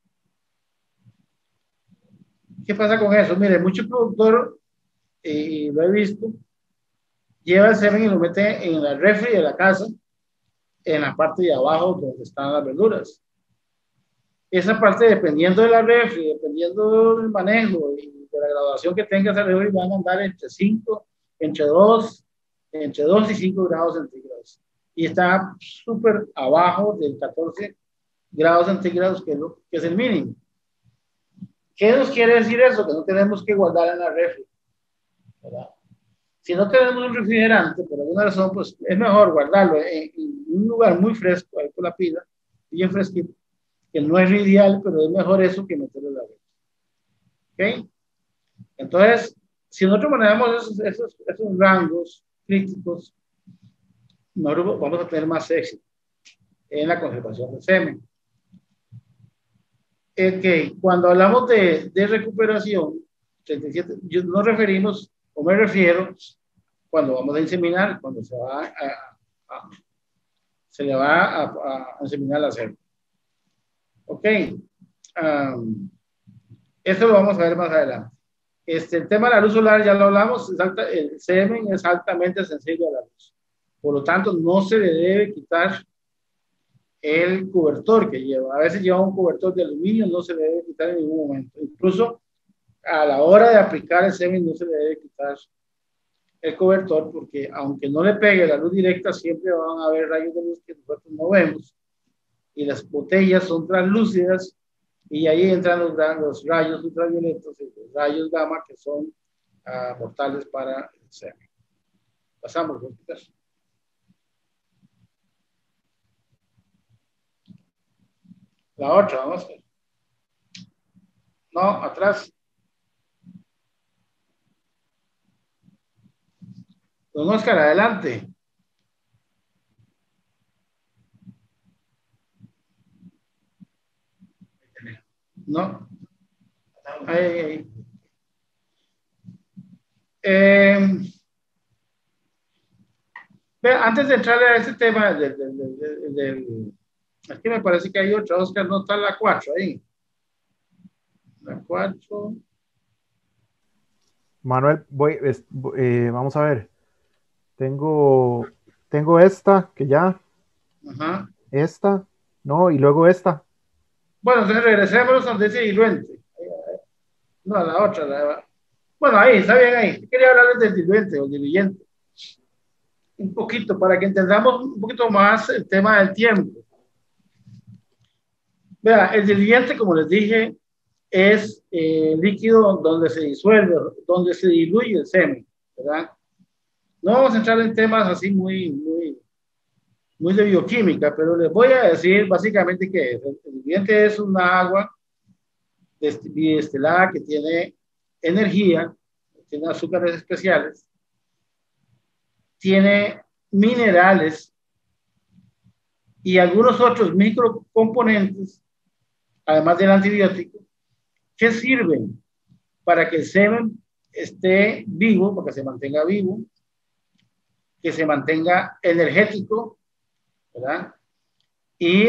¿Qué pasa con eso? Mire, mucho productor, y lo he visto, lleva el semen y lo mete en la refri de la casa, en la parte de abajo donde están las verduras. Esa parte, dependiendo de la refri, dependiendo del manejo y de la graduación que tenga esa refri, van a andar entre 2 y 5 grados centígrados. Y está súper abajo del 14 grados centígrados, que es el mínimo. ¿Qué nos quiere decir eso? Que no tenemos que guardar en la refri, ¿verdad? Si no tenemos un refrigerante, por alguna razón, pues es mejor guardarlo en un lugar muy fresco, ahí por la pila, bien fresquito, que no es ideal, pero es mejor eso que meterlo en la refri. ¿Ok? Entonces, si nosotros manejamos esos rangos críticos, nosotros vamos a tener más éxito en la conservación del semen. Cuando hablamos de recuperación, 37, nos referimos, o me refiero, cuando vamos a inseminar, cuando se le va a inseminar la célula. Ok. Esto lo vamos a ver más adelante. El tema de la luz solar ya lo hablamos, el semen es altamente sensible a la luz. Por lo tanto, no se le debe quitar el cobertor que lleva. A veces lleva un cobertor de aluminio, no se le debe quitar en ningún momento. Incluso a la hora de aplicar el semen no se le debe quitar el cobertor, porque aunque no le pegue la luz directa, siempre van a haber rayos de luz que nosotros no vemos. Y las botellas son translúcidas y ahí entran los rayos ultravioletos y los rayos gamma que son mortales para el semen. Pasamos, ¿no? La otra, vamos a ver. No, atrás. Don Oscar, adelante. No. Ahí. Antes de entrar a este tema aquí me parece que hay otra, Oscar, no está la 4 ahí. La 4. Manuel, vamos a ver. Tengo tengo esta, que ya, Ajá. esta, no, y luego esta. Bueno, entonces regresemos a ese diluente. No, a la otra. Bueno, ahí, está bien ahí. Quería hablarles del diluente o diluyente. Un poquito, para que entendamos un poquito más el tema del tiempo. Vea, el diluyente, como les dije, es líquido donde se disuelve, donde se diluye el semen, ¿verdad? No vamos a entrar en temas así muy de bioquímica, pero les voy a decir básicamente que el diluyente es una agua bidestilada que tiene energía, tiene azúcares especiales, tiene minerales y algunos otros microcomponentes, además del antibiótico, que sirven para que el semen esté vivo, para que se mantenga vivo, que se mantenga energético, ¿verdad? Y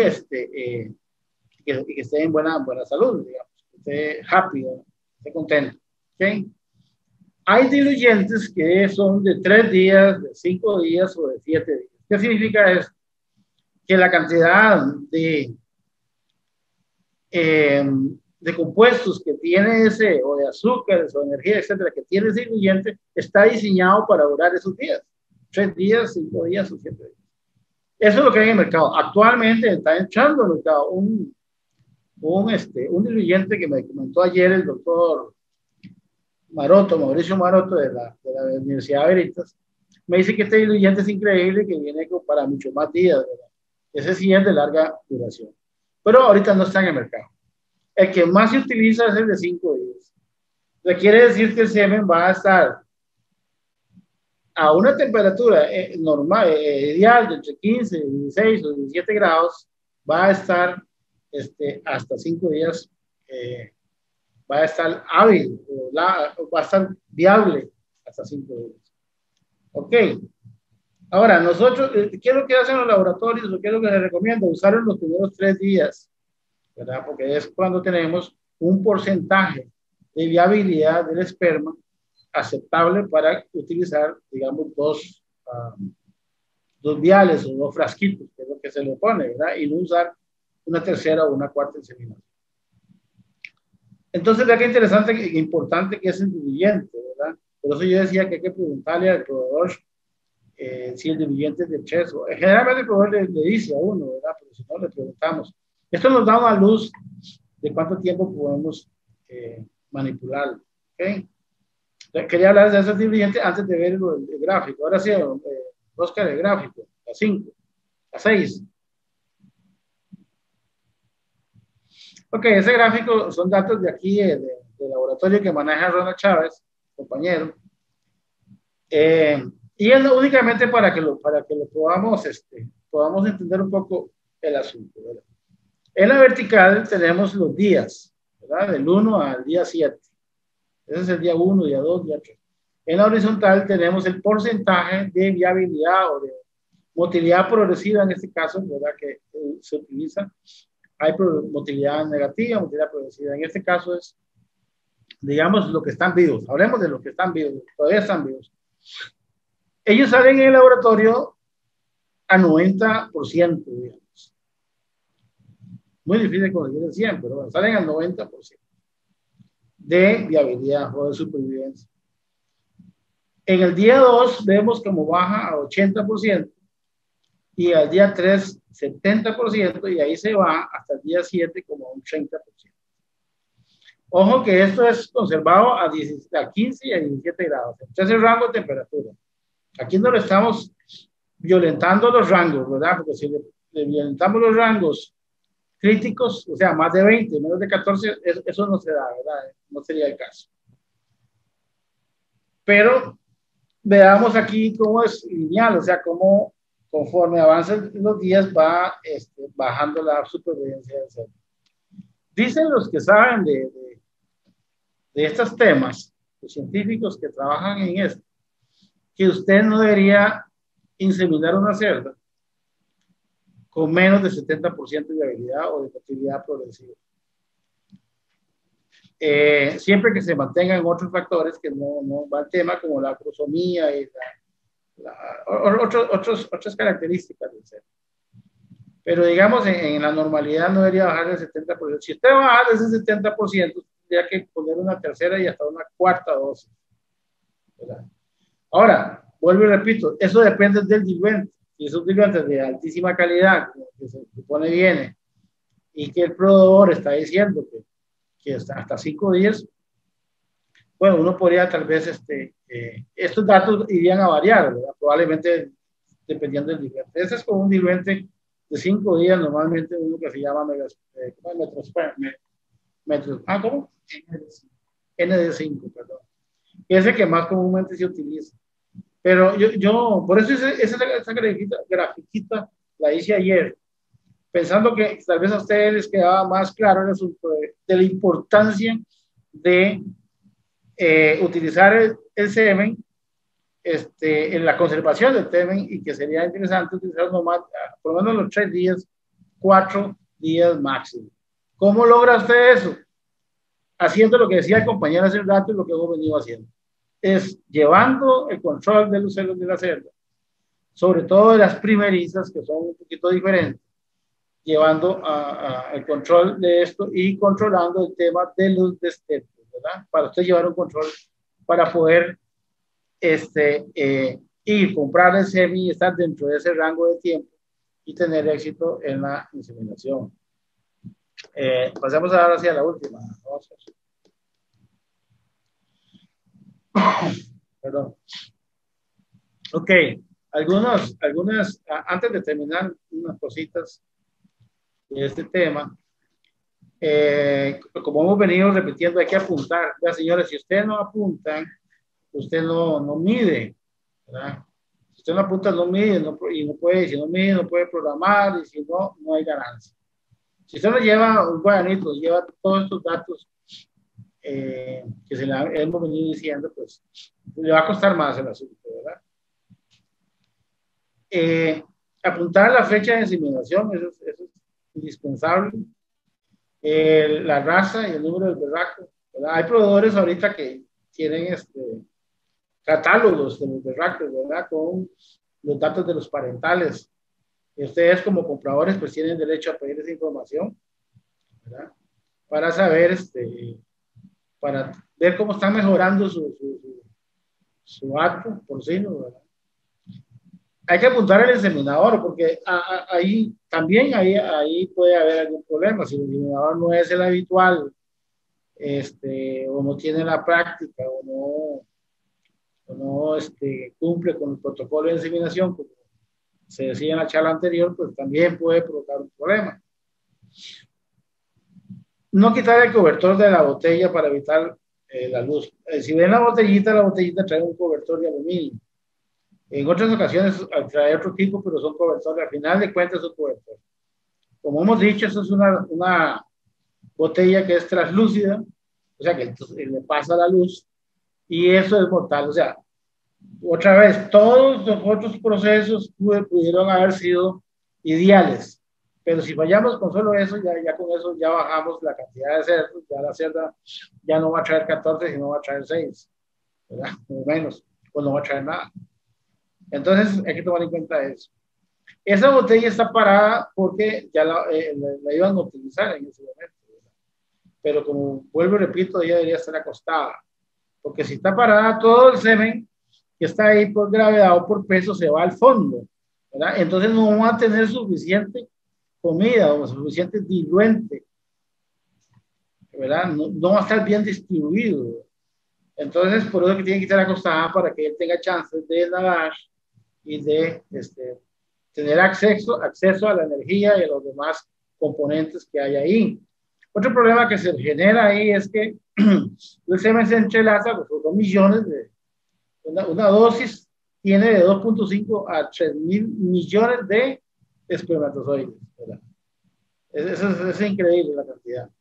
que esté en buena salud, digamos, que esté happy, ¿verdad? Esté contento. ¿Okay? Hay diluyentes que son de 3 días, de 5 días o de 7 días. ¿Qué significa eso? Que la cantidad de compuestos que tiene ese, o de azúcares, o energía, etcétera, que tiene ese diluyente, está diseñado para durar esos días. 3 días, 5 días o 7 días. Eso es lo que hay en el mercado. Actualmente está echando al mercado un diluyente que me comentó ayer el doctor Maroto, Mauricio Maroto, de la Universidad de Veritas. Me dice que este diluyente es increíble, que viene para muchos más días, ¿verdad? Ese sí es de larga duración. Pero ahorita no está en el mercado. El que más se utiliza es el de 5 días. O sea, quiere decir que el semen va a estar a una temperatura normal, ideal, de entre 15, 16 o 17 grados, va a estar hasta 5 días, va a estar hábil, va a estar viable hasta 5 días. Ok. Ahora, nosotros, ¿qué es lo que hacen los laboratorios? ¿Qué es lo que les recomiendo? Usar en los primeros 3 días, ¿verdad? Porque es cuando tenemos un porcentaje de viabilidad del esperma aceptable para utilizar, digamos, dos viales o 2 frasquitos, que es lo que se le pone, ¿verdad? Y no usar una tercera o una cuarta inseminación. Entonces, vea qué interesante e importante que es el diluyente, ¿verdad? Por eso yo decía que hay que preguntarle al proveedor si el diluyente es de 3. Generalmente el proveedor le dice a uno, ¿verdad? Pero si no, le preguntamos. Esto nos da una luz de cuánto tiempo podemos manipularlo, ¿ok? Quería hablar de esos diluyentes antes de ver el gráfico. Ahora sí, Oscar, el gráfico, a 5, a 6. Ok, ese gráfico son datos de aquí, del laboratorio que maneja Ronald Chávez, compañero. Y es únicamente para que lo podamos entender un poco el asunto, ¿verdad? En la vertical tenemos los días, ¿verdad? Del 1 al día 7. Ese es el día 1, día 2, día 3. En la horizontal tenemos el porcentaje de viabilidad o de motilidad progresiva, en este caso, ¿verdad? Que se utiliza. Hay motilidad negativa, motilidad progresiva. En este caso es, digamos, lo que están vivos. Hablemos de los que están vivos, todavía están vivos. Ellos salen en el laboratorio a 90%, digamos. Muy difícil conseguir el 100, pero bueno, salen al 90% de viabilidad o de supervivencia. En el día 2 vemos como baja a 80% y al día 3 70% y ahí se va hasta el día 7 como a un 30%. Ojo que esto es conservado a 15 y a 17 grados. Este es el rango de temperatura. Aquí no le estamos violentando los rangos, ¿verdad? Porque si le violentamos los rangos críticos, o sea, más de 20, menos de 14, eso no se da, ¿verdad? No sería el caso. Pero veamos aquí cómo es lineal, o sea, cómo conforme avanzan los días va bajando la supervivencia del ser. Dicen los que saben de estos temas, los científicos que trabajan en esto, que usted no debería inseminar una cerda con menos de 70% de viabilidad o de fertilidad progresiva. Siempre que se mantengan otros factores que no va al tema, como la crosomía y Otras características del semen. Pero digamos, en la normalidad no debería bajar del 70%. Si usted va a bajar de ese 70%, tendría que poner una tercera y hasta una cuarta dosis, ¿verdad? Ahora, vuelvo y repito, eso depende del diluente. Si es un diluente de altísima calidad, que se supone viene, y que el proveedor está diciendo que hasta 5 días, bueno, uno podría tal vez, estos datos irían a variar, ¿verdad? Probablemente dependiendo del diluente. Ese es como un diluente de 5 días, normalmente uno que se llama ¿cómo? ND5, perdón. Ese que más comúnmente se utiliza. Pero por eso esa grafiquita la hice ayer, pensando que tal vez a ustedes les quedaba más claro el asunto de la importancia de utilizar el semen en la conservación del semen, y que sería interesante utilizarlo más, por lo menos los 3 días, 4 días máximo. ¿Cómo logra usted eso? Haciendo lo que decía el compañero hace un rato y lo que hemos venido haciendo. Es llevando el control de los celos de la cerda, sobre todo de las primerizas, que son un poquito diferentes, llevando el control de esto y controlando el tema de los destetos, ¿verdad? Para usted llevar un control para poder ir, comprar el semen y estar dentro de ese rango de tiempo y tener éxito en la inseminación. Pasamos ahora hacia la última. Perdón. Ok, algunas, antes de terminar, unas cositas de este tema. Como hemos venido repitiendo, hay que apuntar. Ya, señores, si ustedes no apuntan, usted no mide, ¿verdad? Si usted no apunta, no mide, y no puede, si no mide, no puede programar, y si no, no hay ganancia. Si usted no lleva un cuadernito, lleva todos estos datos que hemos venido diciendo, pues le va a costar más el asunto, ¿verdad? Apuntar la fecha de inseminación, eso es indispensable. La raza y el número del berraco, ¿verdad? Hay proveedores ahorita que tienen catálogos de los berracos, ¿verdad? Con los datos de los parentales. Y ustedes como compradores pues tienen derecho a pedir esa información, ¿verdad? Para saber, para ver cómo están mejorando su acto porcino, ¿verdad? Hay que apuntar al inseminador, porque ahí también ahí puede haber algún problema. Si el inseminador no es el habitual, o no tiene la práctica, o no cumple con el protocolo de inseminación, como se decía en la charla anterior, pues también puede provocar un problema. No quitar el cobertor de la botella para evitar la luz. Si ven la botellita trae un cobertor de aluminio. En otras ocasiones trae otro tipo, pero son cobertores. Al final de cuentas son cobertores. Como hemos dicho, eso es una botella que es translúcida, o sea que le pasa la luz, y eso es mortal. O sea, otra vez, todos los otros procesos pudieron haber sido ideales, pero si fallamos con solo eso, ya con eso ya bajamos la cantidad de cerdos, ya la cerda ya no va a traer 14, sino va a traer 6, ¿verdad? O menos, o no va a traer nada. Entonces hay que tomar en cuenta eso. Esa botella está parada porque ya la iban a utilizar en ese momento, ¿verdad? Pero como vuelvo y repito, ella debería estar acostada, porque si está parada, todo el semen que está ahí por gravedad o por peso se va al fondo, ¿verdad? Entonces no va a tener suficiente comida o suficiente diluente, ¿verdad? No va a estar bien distribuido. Entonces, por eso que tiene que estar acostada, para que él tenga chances de nadar y de tener acceso a la energía y a los demás componentes que hay ahí. Otro problema que se genera ahí es que el semen se entrelaza, pues son millones de... Una dosis tiene de 2.5 a 3.000 millones de espermatozoides, ¿verdad? Es increíble la cantidad.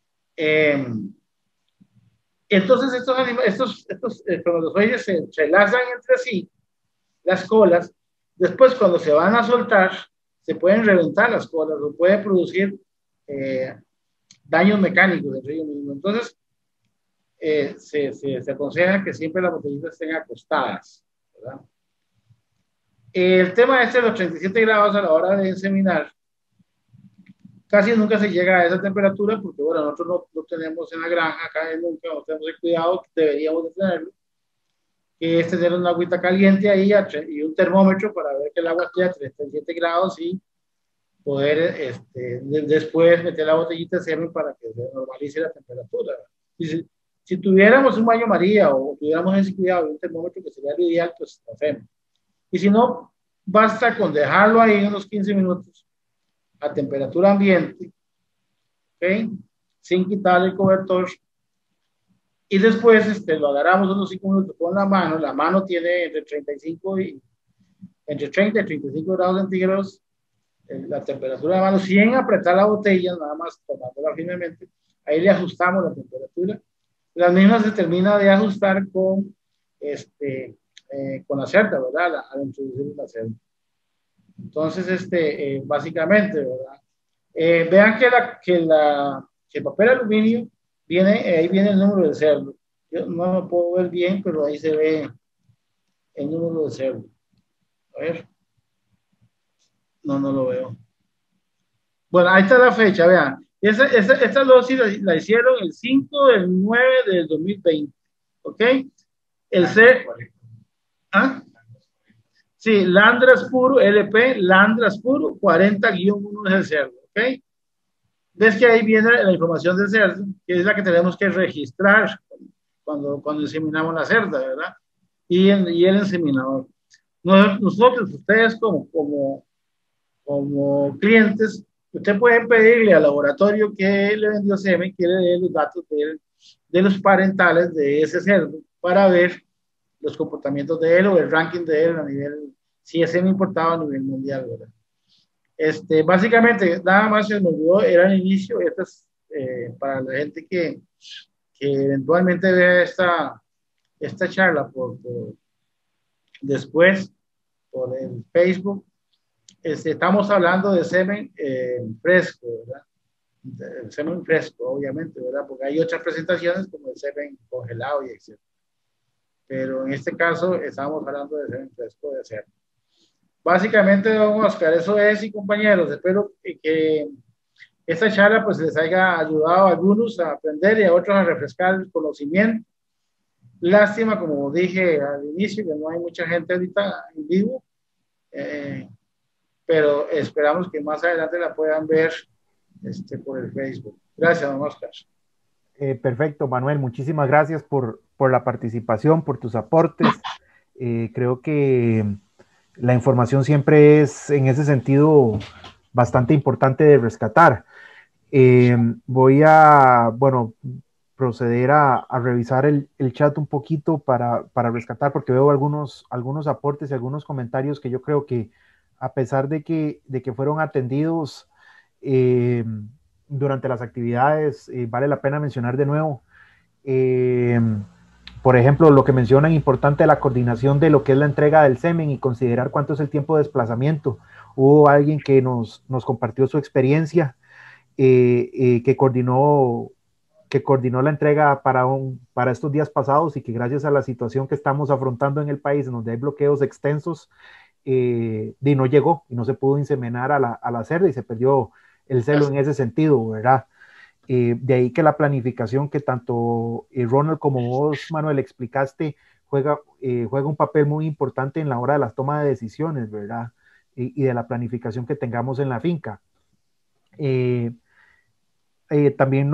Entonces estos espermatozoides se entrelazan entre sí, las colas. Después, cuando se van a soltar, se pueden reventar las colas o puede producir daños mecánicos entre ellos mismos. Entonces, se aconseja que siempre las botellitas estén acostadas, ¿verdad? El tema este de los 37 grados a la hora de inseminar, casi nunca se llega a esa temperatura porque, bueno, nosotros no tenemos en la granja, acá nunca no tenemos el cuidado que deberíamos de tenerlo, que es tener una agüita caliente ahí y un termómetro para ver que el agua esté a 37 grados y poder después meter la botellita de semen para que se normalice la temperatura. Si tuviéramos un baño María o tuviéramos ese cuidado de un termómetro que sería lo ideal, pues lo hacemos. Y si no, basta con dejarlo ahí unos 15 minutos a temperatura ambiente, ¿okay? Sin quitarle el cobertor. Y después lo agarramos unos 5 minutos con la mano tiene entre 30 y 35 grados centígrados, la temperatura de mano, sin apretar la botella, nada más tomándola firmemente, ahí le ajustamos la temperatura. La misma se termina de ajustar con la cerda, ¿verdad? Al introducir la cerda. Entonces, básicamente, ¿verdad? Vean que el papel aluminio ahí viene el número de cerdo. Yo no lo puedo ver bien, pero ahí se ve el número de cerdo. A ver. No lo veo. Bueno, ahí está la fecha, vean. Esta dosis la hicieron el 5/9/2020. ¿Ok? El C. ¿Ah? Sí, Landras Puro, LP, Landras Puro, 40-1 es el cerdo. ¿Ok? Ves que ahí viene la información del cerdo, que es la que tenemos que registrar cuando inseminamos la cerda, ¿verdad? Y el inseminador. Nosotros, ustedes como clientes, usted puede pedirle al laboratorio que le vendió semen, que le dé los datos de los parentales de ese cerdo para ver los comportamientos de él o el ranking de él a nivel, si es semen importado a nivel mundial, ¿verdad? Básicamente, nada más se me olvidó, era el inicio, para la gente que eventualmente vea esta charla después por el Facebook. Estamos hablando de semen fresco, ¿verdad? El semen fresco, obviamente, ¿verdad? Porque hay otras presentaciones como el semen congelado y etc. Pero en este caso estamos hablando de semen fresco de cerdo. Básicamente, don Oscar, eso es, y compañeros, espero que esta charla pues les haya ayudado a algunos a aprender y a otros a refrescar el conocimiento. Lástima, como dije al inicio, que no hay mucha gente ahorita en vivo. Pero esperamos que más adelante la puedan ver por el Facebook. Gracias, don Oscar. Perfecto, Manuel, muchísimas gracias por la participación, por tus aportes. Creo que la información siempre es, en ese sentido, bastante importante de rescatar. Voy a, proceder a revisar el chat un poquito para rescatar, porque veo algunos aportes y algunos comentarios que yo creo que, a pesar de que fueron atendidos durante las actividades, vale la pena mencionar de nuevo. Por ejemplo, lo que mencionan, importante la coordinación de lo que es la entrega del semen y considerar cuánto es el tiempo de desplazamiento. Hubo alguien que nos compartió su experiencia, que coordinó la entrega para estos días pasados, y que gracias a la situación que estamos afrontando en el país, en donde hay bloqueos extensos, no llegó y no se pudo inseminar a la cerda y se perdió el celo en ese sentido, ¿verdad? De ahí que la planificación que tanto Ronald como vos, Manuel, explicaste, juega un papel muy importante en la hora de las tomas de decisiones, ¿verdad? Y de la planificación que tengamos en la finca. También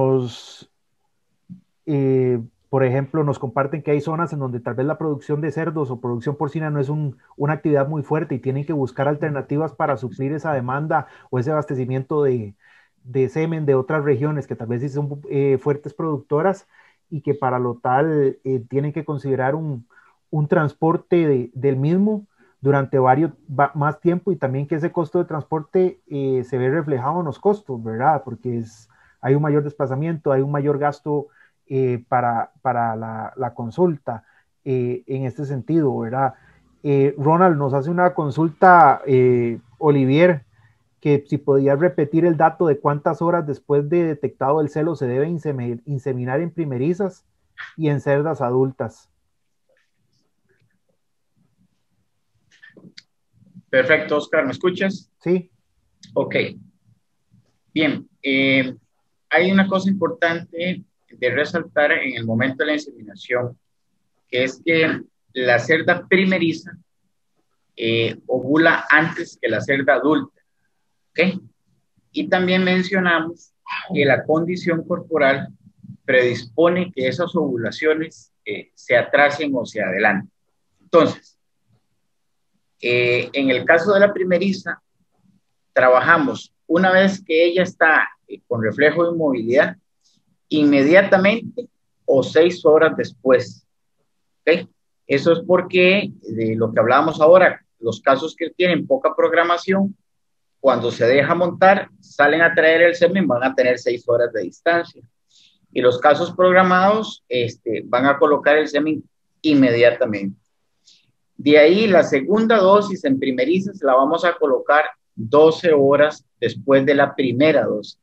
por ejemplo, nos comparten que hay zonas en donde tal vez la producción de cerdos o producción porcina no es una actividad muy fuerte y tienen que buscar alternativas para suplir esa demanda o ese abastecimiento de semen de otras regiones que tal vez sí son fuertes productoras, y que para lo tal tienen que considerar un transporte del mismo durante más tiempo, y también que ese costo de transporte se ve reflejado en los costos, ¿verdad? Porque hay un mayor desplazamiento, hay un mayor gasto para la consulta en este sentido, ¿verdad? Ronald nos hace una consulta, Olivier, que si podía repetir el dato de cuántas horas después de detectado el celo se debe inseminar en primerizas y en cerdas adultas. Perfecto, Oscar, ¿me escuchas? Sí, Ok, bien. Hay una cosa importante de resaltar en el momento de la inseminación, que es que la cerda primeriza ovula antes que la cerda adulta, ¿ok? Y también mencionamos que la condición corporal predispone que esas ovulaciones se atrasen o se adelanten. Entonces, en el caso de la primeriza, trabajamos una vez que ella está con reflejo de inmovilidad, inmediatamente o 6 horas después. ¿Okay? Eso es porque de lo que hablábamos ahora, los casos que tienen poca programación, cuando se deja montar, salen a traer el semen, van a tener 6 horas de distancia. Y los casos programados van a colocar el semen inmediatamente. De ahí la segunda dosis en primerizas la vamos a colocar 12 horas después de la primera dosis.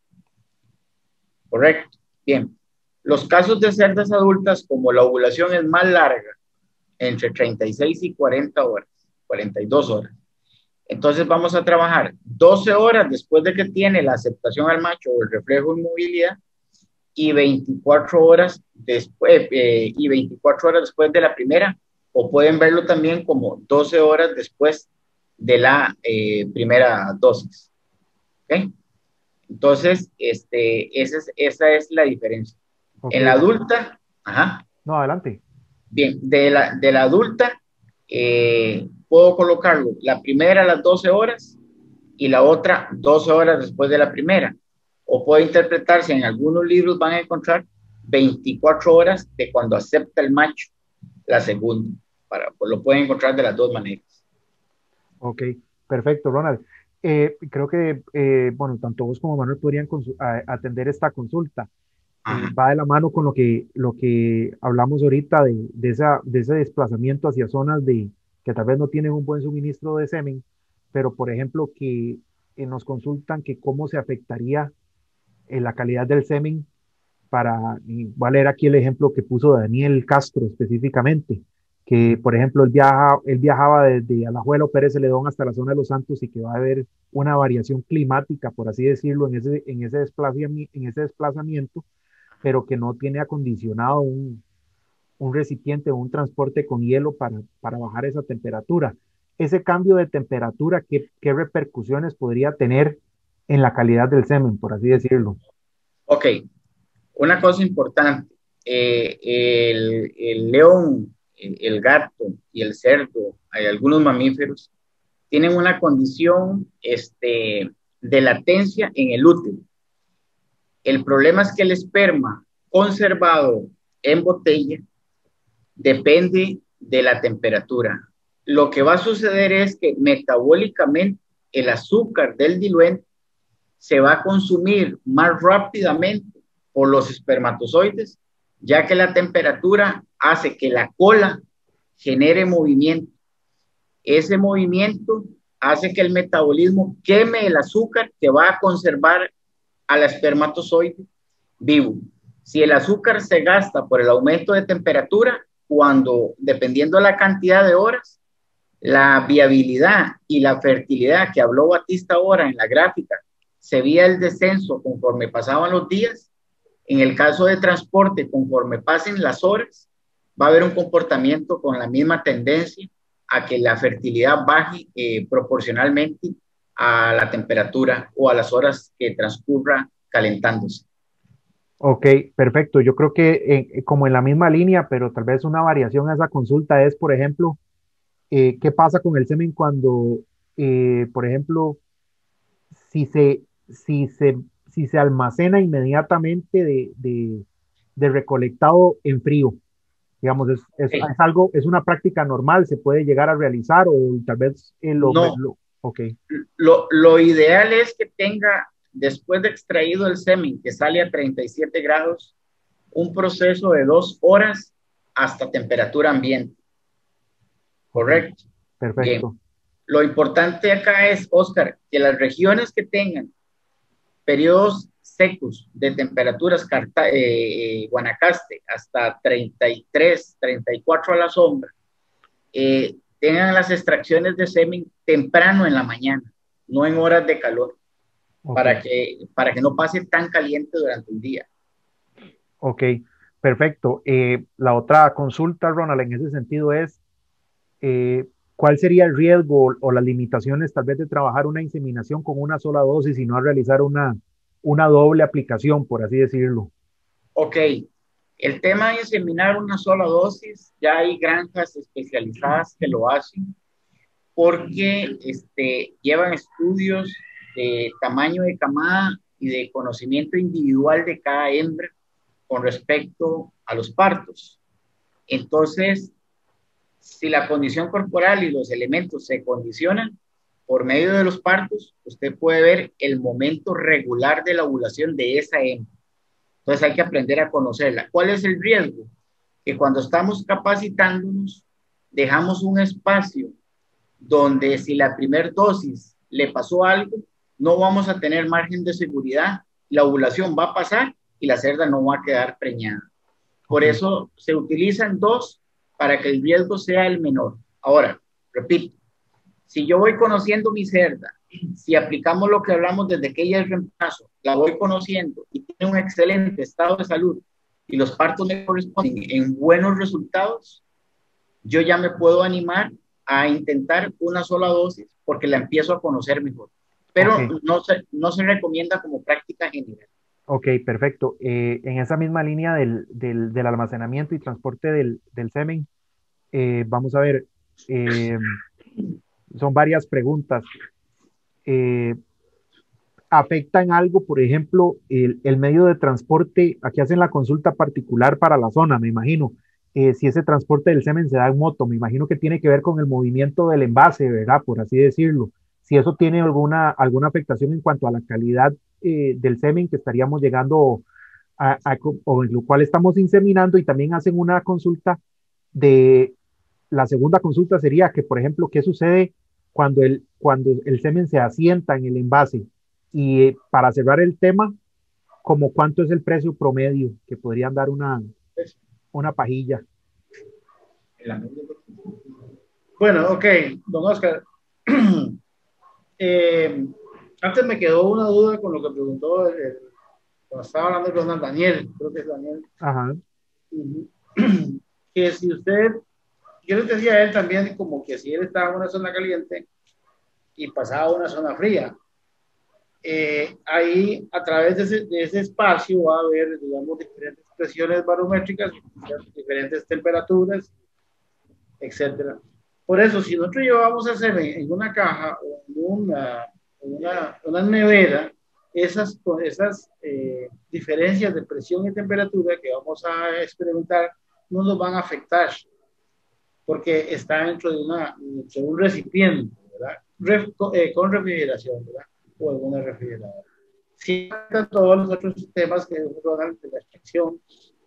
Correcto. Bien. Los casos de cerdas adultas, como la ovulación es más larga, entre 36 y 40 horas, 42 horas. Entonces vamos a trabajar 12 horas después de que tiene la aceptación al macho o el reflejo de inmovilidad y 24 horas después, de la primera, o pueden verlo también como 12 horas después de la primera dosis. ¿Ok? Entonces, esa es la diferencia. ok. En la adulta, ajá, No, adelante. bien, de la adulta, puedo colocarlo la primera a las 12 horas y la otra 12 horas después de la primera. O puede interpretarse, en algunos libros van a encontrar 24 horas de cuando acepta el macho la segunda. Pues lo pueden encontrar de las dos maneras. Ok, perfecto, Ronald. Creo que, bueno, tanto vos como Manuel podrían atender esta consulta. Ajá. Va de la mano con lo que hablamos ahorita de ese desplazamiento hacia zonas que tal vez no tienen un buen suministro de semen, pero por ejemplo que nos consultan que cómo se afectaría la calidad del semen y voy a leer aquí el ejemplo que puso Daniel Castro específicamente, que por ejemplo él viajaba desde Alajuela o Pérez Celedón hasta la zona de Los Santos y que va a haber una variación climática, por así decirlo, en ese desplazamiento, pero que no tiene acondicionado un recipiente o un transporte con hielo para bajar esa temperatura. Ese cambio de temperatura, ¿qué repercusiones podría tener en la calidad del semen, por así decirlo? Ok, una cosa importante, el león, el gato y el cerdo, hay algunos mamíferos, tienen una condición de latencia en el útero. El problema es que el esperma conservado en botella depende de la temperatura. Lo que va a suceder es que metabólicamente el azúcar del diluente se va a consumir más rápidamente por los espermatozoides, ya que la temperatura hace que la cola genere movimiento. Ese movimiento hace que el metabolismo queme el azúcar que va a conservar al espermatozoide vivo. Si el azúcar se gasta por el aumento de temperatura, dependiendo de la cantidad de horas, la viabilidad y la fertilidad que habló Batista ahora en la gráfica, se veía el descenso conforme pasaban los días. En el caso de transporte, conforme pasen las horas, va a haber un comportamiento con la misma tendencia a que la fertilidad baje proporcionalmente a la temperatura o a las horas que transcurra calentándose. Ok, perfecto. Yo creo que como en la misma línea, pero tal vez una variación a esa consulta es, por ejemplo, ¿qué pasa con el semen cuando, por ejemplo, si se, si se, si se almacena inmediatamente de recolectado en frío? Digamos, es algo, es una práctica normal, se puede llegar a realizar o tal vez No, ok, lo ideal es que tenga, después de extraído el semen, que sale a 37 grados, un proceso de 2 horas hasta temperatura ambiente. Correcto. Bien. perfecto. Lo importante acá es, Oscar, que las regiones que tengan periodos secos de temperaturas, Guanacaste, hasta 33, 34 a la sombra, tengan las extracciones de semen temprano en la mañana, no en horas de calor, para que no pase tan caliente durante el día. Ok, perfecto. La otra consulta, Ronald, en ese sentido es, ¿cuál sería el riesgo o las limitaciones tal vez de trabajar una inseminación con una sola dosis y no realizar una doble aplicación, por así decirlo? Ok, el tema de inseminar una sola dosis, ya hay granjas especializadas que lo hacen porque llevan estudios de tamaño de camada y de conocimiento individual de cada hembra con respecto a los partos. Entonces, si la condición corporal y los elementos se condicionan por medio de los partos, usted puede ver el momento regular de la ovulación de esa hembra. Entonces hay que aprender a conocerla. ¿Cuál es el riesgo? Que cuando estamos capacitándonos, dejamos un espacio donde si la primera dosis le pasó algo, no vamos a tener margen de seguridad, la ovulación va a pasar y la cerda no va a quedar preñada. Por eso se utilizan dos para que el riesgo sea el menor. Ahora, repito, si yo voy conociendo mi cerda, si aplicamos lo que hablamos desde que ella es reemplazo, la voy conociendo y tiene un excelente estado de salud y los partos me corresponden en buenos resultados, yo ya me puedo animar a intentar una sola dosis porque la empiezo a conocer mejor. Pero no se recomienda como práctica general. Ok, perfecto. En esa misma línea del almacenamiento y transporte del semen, vamos a ver, son varias preguntas. ¿Afecta en algo, por ejemplo, el medio de transporte? Aquí hacen la consulta particular para la zona, me imagino. Si ese transporte del semen se da en moto, me imagino que tiene que ver con el movimiento del envase, ¿verdad? Por así decirlo. Si eso tiene alguna afectación en cuanto a la calidad del semen que estaríamos llegando o en lo cual estamos inseminando, y también hacen una consulta de, la segunda consulta sería que, por ejemplo, ¿qué sucede cuando el semen se asienta en el envase? Y para cerrar el tema, ¿como cuánto es el precio promedio que podrían dar una pajilla? Bueno, ok, don Oscar. Antes me quedó una duda con lo que preguntó cuando estaba hablando con Daniel, creo que es Daniel. Ajá. Que si usted, yo le decía a él también como que si él estaba en una zona caliente y pasaba a una zona fría, ahí a través de ese espacio va a haber, digamos, diferentes presiones barométricas, diferentes temperaturas, etcétera. Por eso, si nosotros llevamos ese en una caja o en una nevera, esas diferencias de presión y temperatura que vamos a experimentar no nos van a afectar porque está dentro de un recipiente, ¿verdad? Con refrigeración, ¿verdad? O alguna refrigeradora. Sí, todos los otros sistemas que rodan de la extracción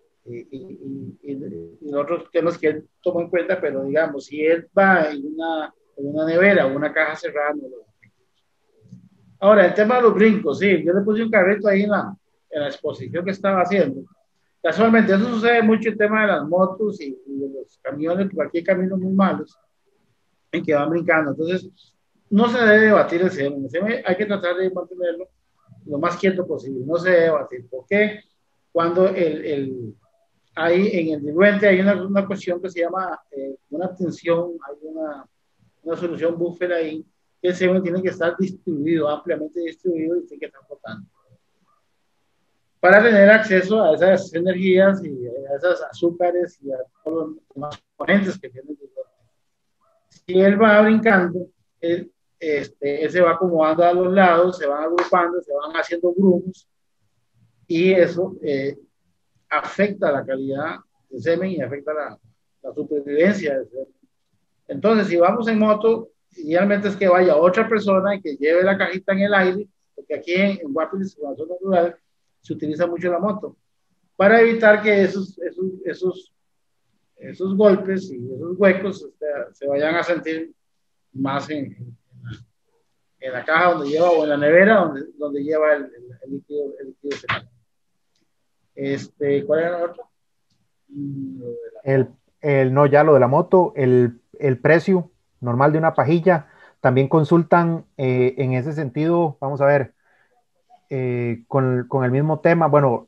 y otros temas que él toma en cuenta, pero digamos, si él va en una nevera o una caja cerrada, no lo afecta. Ahora, el tema de los brincos, sí, yo le puse un carrito ahí en la exposición que estaba haciendo. Casualmente, eso sucede mucho el tema de las motos y de los camiones, porque aquí hay caminos muy malos en que van brincando. Entonces, no se debe batir el semen. El semen hay que tratar de mantenerlo lo más quieto posible. No se debe batir. ¿Por qué? Cuando hay en el diluente hay una cuestión que se llama una tensión, hay una solución buffer ahí, que el semen tiene que estar distribuido, ampliamente distribuido y tiene que estar flotando para tener acceso a esas energías y a esos azúcares y a todos los demás componentes que tiene el diluente. Si él va brincando, él se va acomodando a los lados, se van agrupando, se van haciendo grupos y eso afecta la calidad del semen y afecta la supervivencia del semen. Entonces, si vamos en moto, idealmente es que vaya otra persona y que lleve la cajita en el aire, porque aquí en Guapiles, en la zona rural, se utiliza mucho la moto, para evitar que esos golpes y esos huecos se vayan a sentir más en la caja donde lleva o en la nevera donde lleva el líquido seminal. ¿Cuál era la otra? No, ya lo de la moto, el precio normal de una pajilla. También consultan en ese sentido, vamos a ver, con el mismo tema, bueno,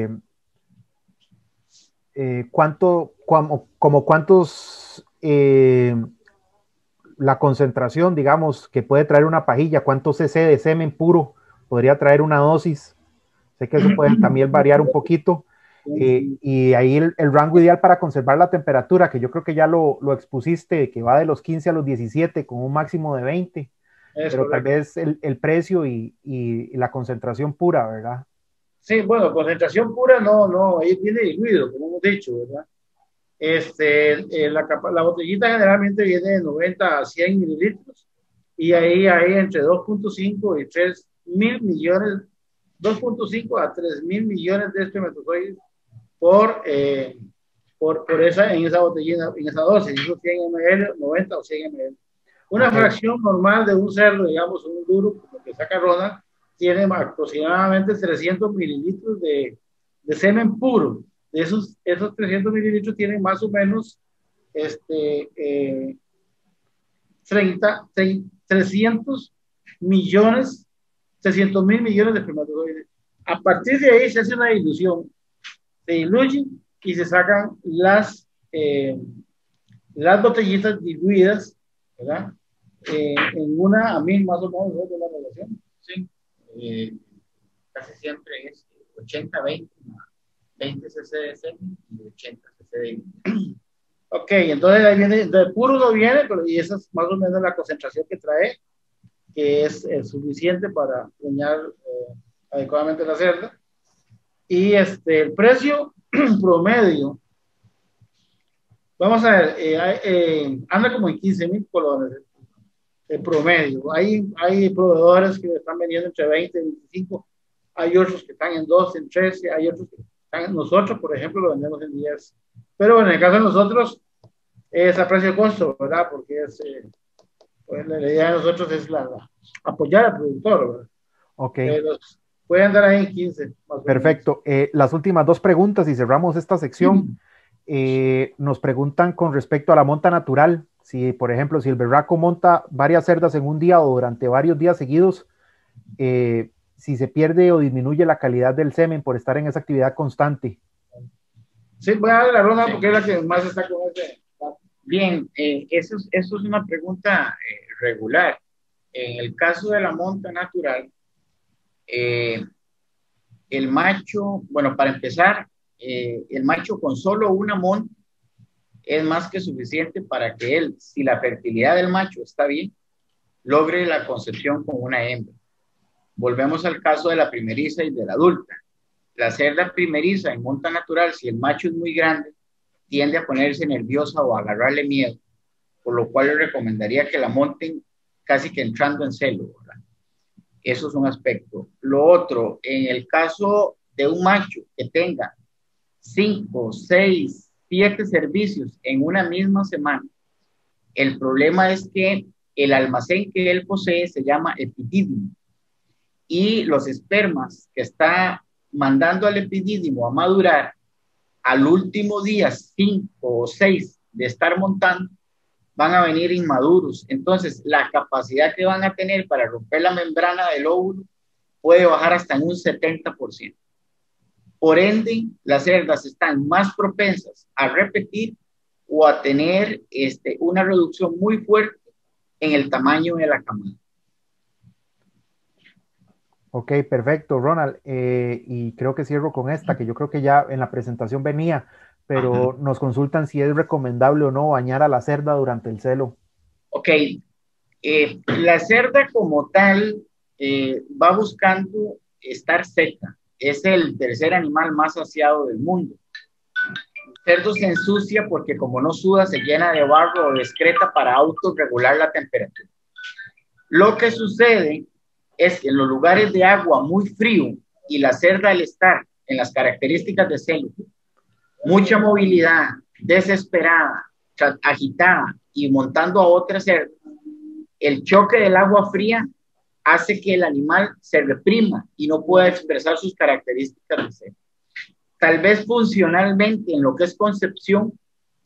como cuántos, la concentración, digamos, que puede traer una pajilla, cuántos cc de semen puro podría traer una dosis. Sé que eso puede también variar un poquito. Y ahí el rango ideal para conservar la temperatura, que yo creo que ya lo expusiste, que va de los 15 a los 17 con un máximo de 20, pero tal vez el precio y la concentración pura, ¿verdad? Sí, bueno, concentración pura no, ahí viene diluido, como hemos dicho, ¿verdad? La botellita generalmente viene de 90 a 100 mililitros y ahí hay entre 2.5 y 3 mil millones, 2.5 a 3 mil millones de espermatozoides en esa botellina, en esa dosis, esos 100 ml, 90 o 100 ml. Una fracción normal de un cerdo, digamos, un duro, como que saca Ronald, tiene aproximadamente 300 mililitros de semen puro. De esos 300 mililitros tienen más o menos 300 millones, 300 mil millones de espermatozoides. A partir de ahí se hace una dilución, se diluye y se sacan las botellitas diluidas, ¿verdad? En una a mil más o menos de la relación. Sí, casi siempre es 80-20, 20 cc de semen y 80 cc de... Ok, entonces ahí viene, de puro no viene, pero y esa es más o menos la concentración que trae, que es suficiente para preñar adecuadamente la cerda. Y el precio promedio, vamos a ver, anda como en 15 mil colones el promedio. Hay proveedores que están vendiendo entre 20 y 25, hay otros que están en 12, en 13, hay otros que están, nosotros, por ejemplo, lo vendemos en 10. Pero en el caso de nosotros, es a precio de costo, ¿verdad? Porque pues la idea de nosotros es apoyar al productor, ¿verdad? Ok. Pueden andar ahí en 15. Perfecto. Las últimas dos preguntas y cerramos esta sección. Nos preguntan con respecto a la monta natural. Si, por ejemplo, si el berraco monta varias cerdas en un día o durante varios días seguidos, si se pierde o disminuye la calidad del semen por estar en esa actividad constante. Sí, voy a dar la ronda porque es la que más está con ese. Bien, eso es una pregunta regular. En el caso de la monta natural, el macho, bueno, para empezar, el macho con solo una monta es más que suficiente para que él, si la fertilidad del macho está bien, logre la concepción con una hembra. Volvemos al caso de la primeriza y de la adulta. La cerda primeriza en monta natural, si el macho es muy grande, tiende a ponerse nerviosa o a agarrarle miedo, por lo cual le recomendaría que la monten casi que entrando en celo, ¿verdad? Eso es un aspecto. Lo otro, en el caso de un macho que tenga 5, 6, 7 servicios en una misma semana, el problema es que el almacén que él posee se llama epidídimo y los espermas que está mandando al epidídimo a madurar al último día 5 o 6 de estar montando van a venir inmaduros. Entonces, la capacidad que van a tener para romper la membrana del óvulo puede bajar hasta en un 70%. Por ende, las cerdas están más propensas a repetir o a tener una reducción muy fuerte en el tamaño de la camada. Ok, perfecto, Ronald. Y creo que cierro con esta, que yo creo que ya en la presentación venía, pero Ajá. nos consultan si es recomendable o no bañar a la cerda durante el celo. Ok, la cerda como tal va buscando estar seca. Es el tercer animal más saciado del mundo. El cerdo se ensucia porque como no suda se llena de barro o de excreta para autorregular la temperatura. Lo que sucede es que en los lugares de agua muy frío y la cerda al estar en las características de celo, mucha movilidad, desesperada, agitada y montando a otra cerda, el choque del agua fría hace que el animal se reprima y no pueda expresar sus características de celo. Tal vez funcionalmente en lo que es concepción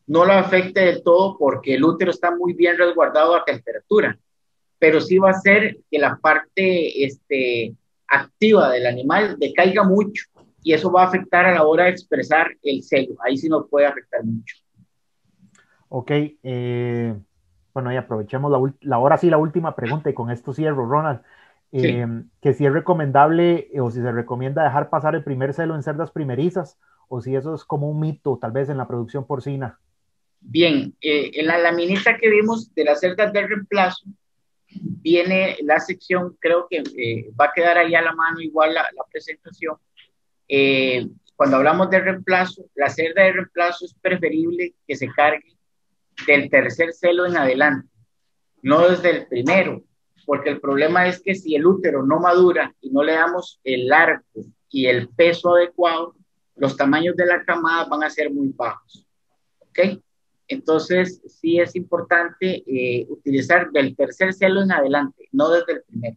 no lo afecte del todo porque el útero está muy bien resguardado a temperatura, pero sí va a hacer que la parte activa del animal decaiga mucho y eso va a afectar a la hora de expresar el celo. Ahí sí nos puede afectar mucho. Ok, bueno, y aprovechemos ahora sí la última pregunta y con esto cierro, Ronald. Sí. Que si es recomendable o si se recomienda dejar pasar el primer celo en cerdas primerizas o si eso es como un mito, tal vez en la producción porcina. Bien, en la laminita que vimos de las cerdas de reemplazo, viene la sección, creo que va a quedar ahí a la mano igual la presentación. Cuando hablamos de reemplazo, la cerda de reemplazo es preferible que se cargue del tercer celo en adelante, no desde el primero, porque el problema es que si el útero no madura y no le damos el largo y el peso adecuado, los tamaños de la camada van a ser muy bajos. ¿Ok? Entonces, sí es importante utilizar del tercer celo en adelante, no desde el primero.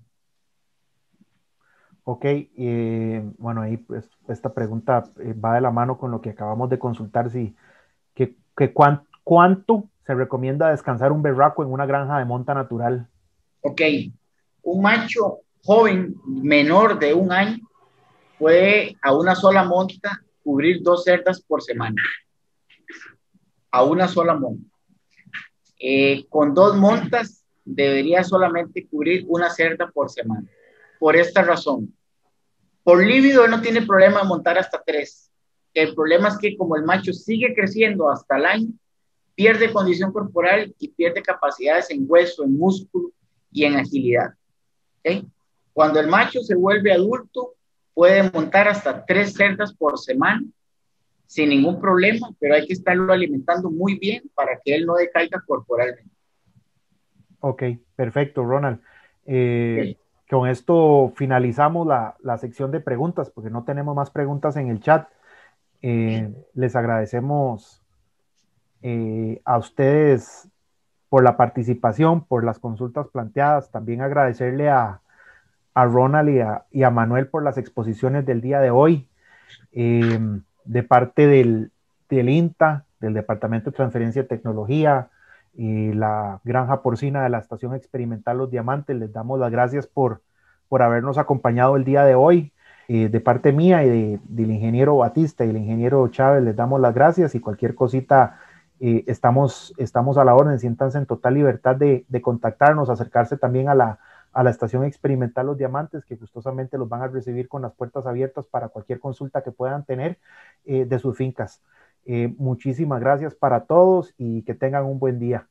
Ok, bueno, ahí pues esta pregunta va de la mano con lo que acabamos de consultar, si, ¿cuánto se recomienda descansar un berraco en una granja de monta natural? Ok, un macho joven menor de 1 año puede a una sola monta cubrir 2 cerdas por semana, a una sola monta. Con 2 montas debería solamente cubrir una cerda por semana. Por esta razón, por líbido él no tiene problema de montar hasta 3. El problema es que como el macho sigue creciendo hasta el año, pierde condición corporal y pierde capacidades en hueso, en músculo y en agilidad. ¿Okay? Cuando el macho se vuelve adulto, puede montar hasta 3 cerdas por semana sin ningún problema, pero hay que estarlo alimentando muy bien para que él no decaiga corporalmente. Ok, perfecto, Ronald. Eh, Okay. con esto finalizamos la sección de preguntas, porque no tenemos más preguntas en el chat. Les agradecemos a ustedes por la participación, por las consultas planteadas. También agradecerle a Ronald y a Manuel por las exposiciones del día de hoy. De parte del INTA, del Departamento de Transferencia de Tecnología y la Granja Porcina de la Estación Experimental Los Diamantes, les damos las gracias por habernos acompañado el día de hoy. De parte mía y del ingeniero Batista y el ingeniero Chávez, les damos las gracias y cualquier cosita, estamos a la orden. Siéntanse en total libertad de contactarnos, acercarse también a la Estación Experimental Los Diamantes, que gustosamente los van a recibir con las puertas abiertas para cualquier consulta que puedan tener de sus fincas. Muchísimas gracias para todos y que tengan un buen día.